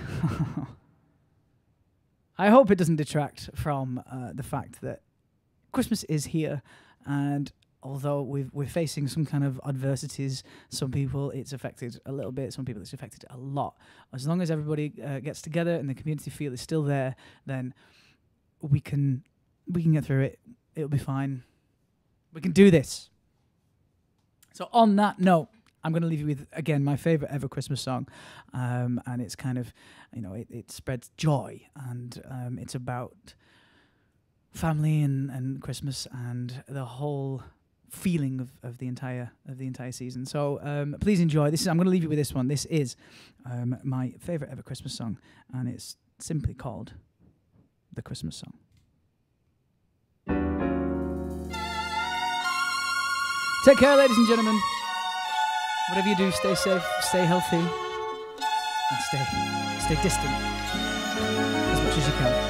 I hope it doesn't detract from the fact that Christmas is here, and although we're facing some kind of adversities, some people it's affected a little bit, some people it's affected a lot. As long as everybody gets together and the community feel is still there, then we can get through it. It'll be fine. We can do this. So on that note, I'm going to leave you with, again, my favourite ever Christmas song. And it's kind of, you know, it spreads joy, and it's about family and Christmas and the whole feeling of the entire season. So please enjoy. I'm going to leave you with this one. This is my favourite ever Christmas song, and it's simply called The Christmas Song. Take care, ladies and gentlemen. Whatever you do, stay safe, stay healthy, and stay distant as much as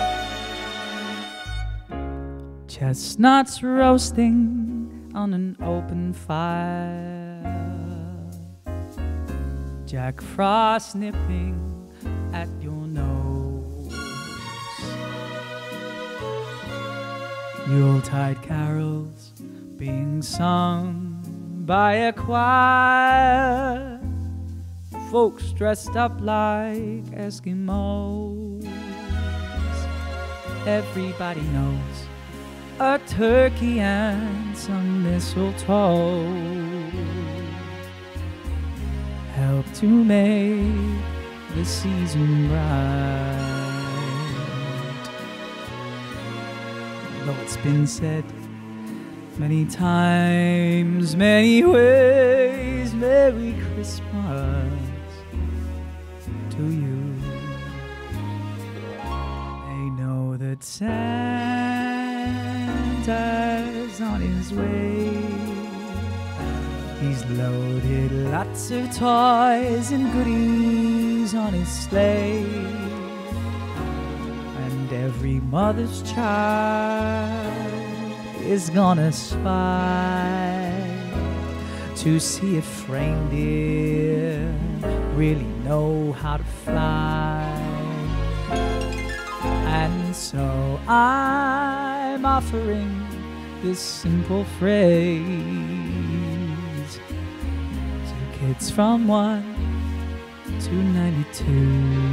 you can. Chestnuts roasting on an open fire, Jack Frost nipping at your nose. Yuletide carols being sung by a choir, folks dressed up like Eskimos. Everybody knows a turkey and some mistletoe help to make the season bright. Though it's been said many times, many ways, Merry Christmas to you. They know that Santa's on his way. He's loaded lots of toys and goodies on his sleigh. And every mother's child is gonna spy to see if reindeer really know how to fly. And so I'm offering this simple phrase to kids from 1 to 92.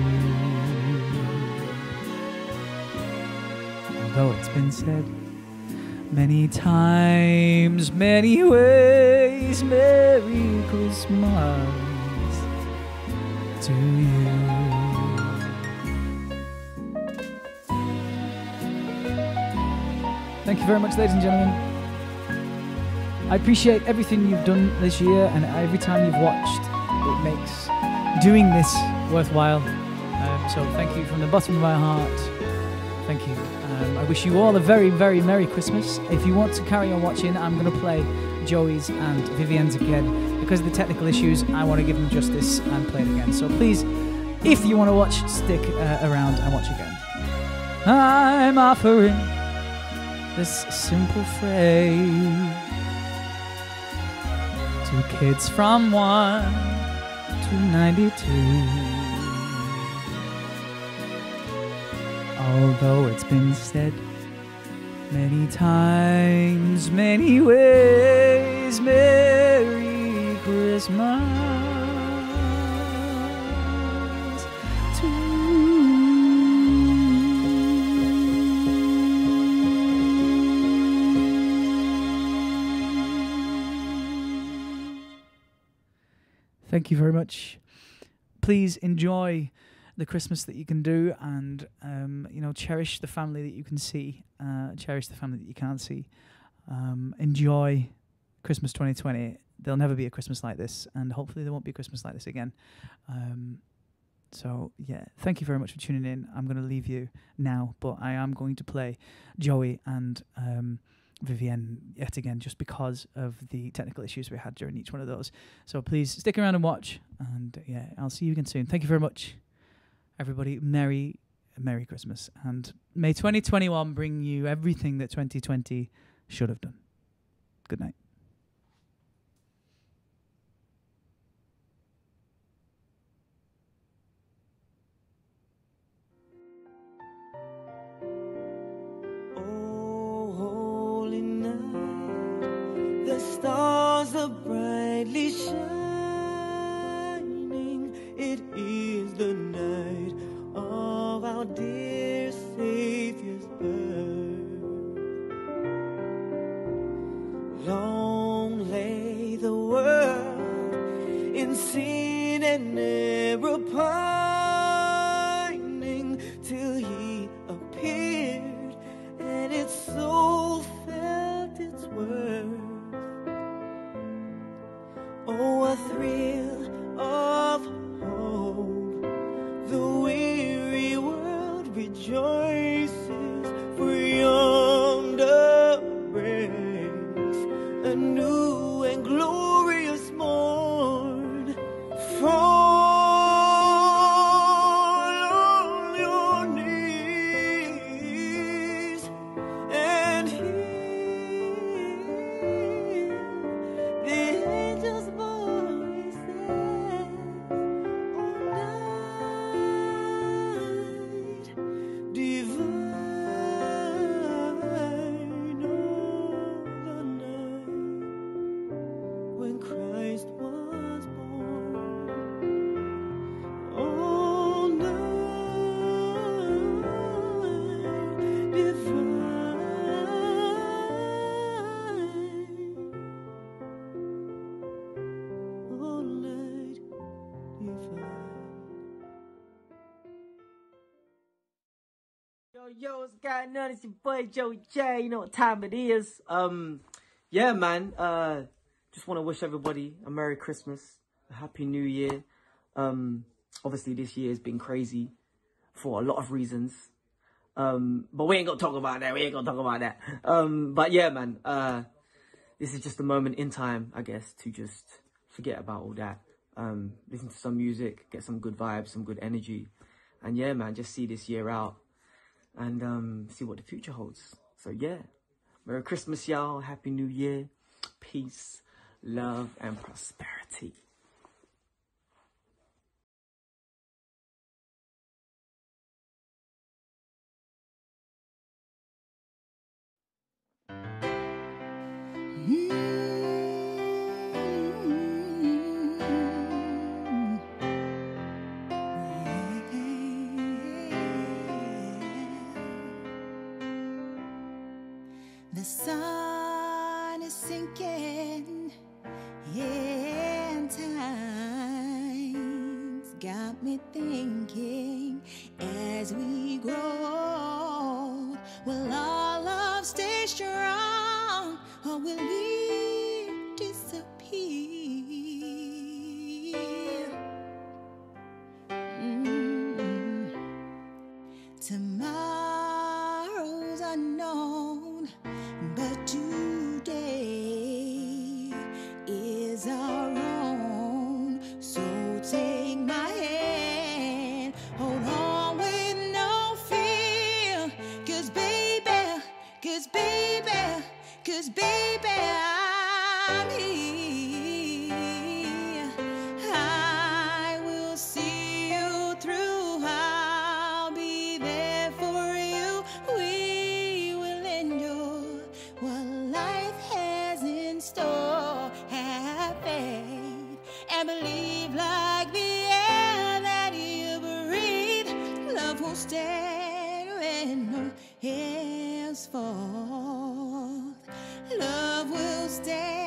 Although it's been said many times, many ways, Merry Christmas to you. Thank you very much, ladies and gentlemen. I appreciate everything you've done this year, and every time you've watched, it makes doing this worthwhile. So thank you from the bottom of my heart. Thank you. I wish you all a very, very Merry Christmas. If you want to carry on watching, I'm going to play Joey's and Vivienne's again. Because of the technical issues, I want to give them justice and play it again. So please, if you want to watch, stick around and watch again. I'm offering this simple phrase to kids from 1 to 92. Although it's been said many times, many ways, Merry Christmas to Thank you very much. Please enjoy the Christmas that you can do, and cherish the family that you can see, cherish the family that you can't see. Enjoy Christmas 2020. There'll never be a Christmas like this, and hopefully there won't be a Christmas like this again. So yeah, thank you very much for tuning in. I'm going to leave you now, but I am going to play Joey and Vivienne yet again, just because of the technical issues we had during each one of those. So please stick around and watch, and yeah, I'll see you again soon. Thank you very much, everybody. Merry Christmas, and may 2021 bring you everything that 2020 should have done. Good night. The stars are brightly shining. It is the night of our dear Savior's birth. Long lay the world in sin and error pining, till He appeared and its soul felt its worth. Oh, a thrill of hope, the weary world rejoices, for yonder breaks a new and glorious morn. For Yo, what's going on? It's your boy Joey J. You know what time it is. Yeah, man. Just want to wish everybody a Merry Christmas, a Happy New Year. Obviously this year has been crazy for a lot of reasons. But we ain't gonna talk about that. But yeah, man. This is just a moment in time, I guess, to just forget about all that. Listen to some music, get some good vibes, some good energy. And yeah, man, just see this year out. And see what the future holds. So yeah, Merry Christmas, y'all. Happy New Year. Peace, love, and prosperity. The sun is sinking, yeah, and time's got me thinking. As we grow, will our love stay strong, or will we disappear? Tomorrow's unknown, but today is our own. So take my hand, hold on with no fear. Cause baby, I'm here. I will see you through. I'll be there for you. We will enjoy what life has in store. Have faith and believe, like the air that you breathe. Love will stand when no hails fall. Love will stand.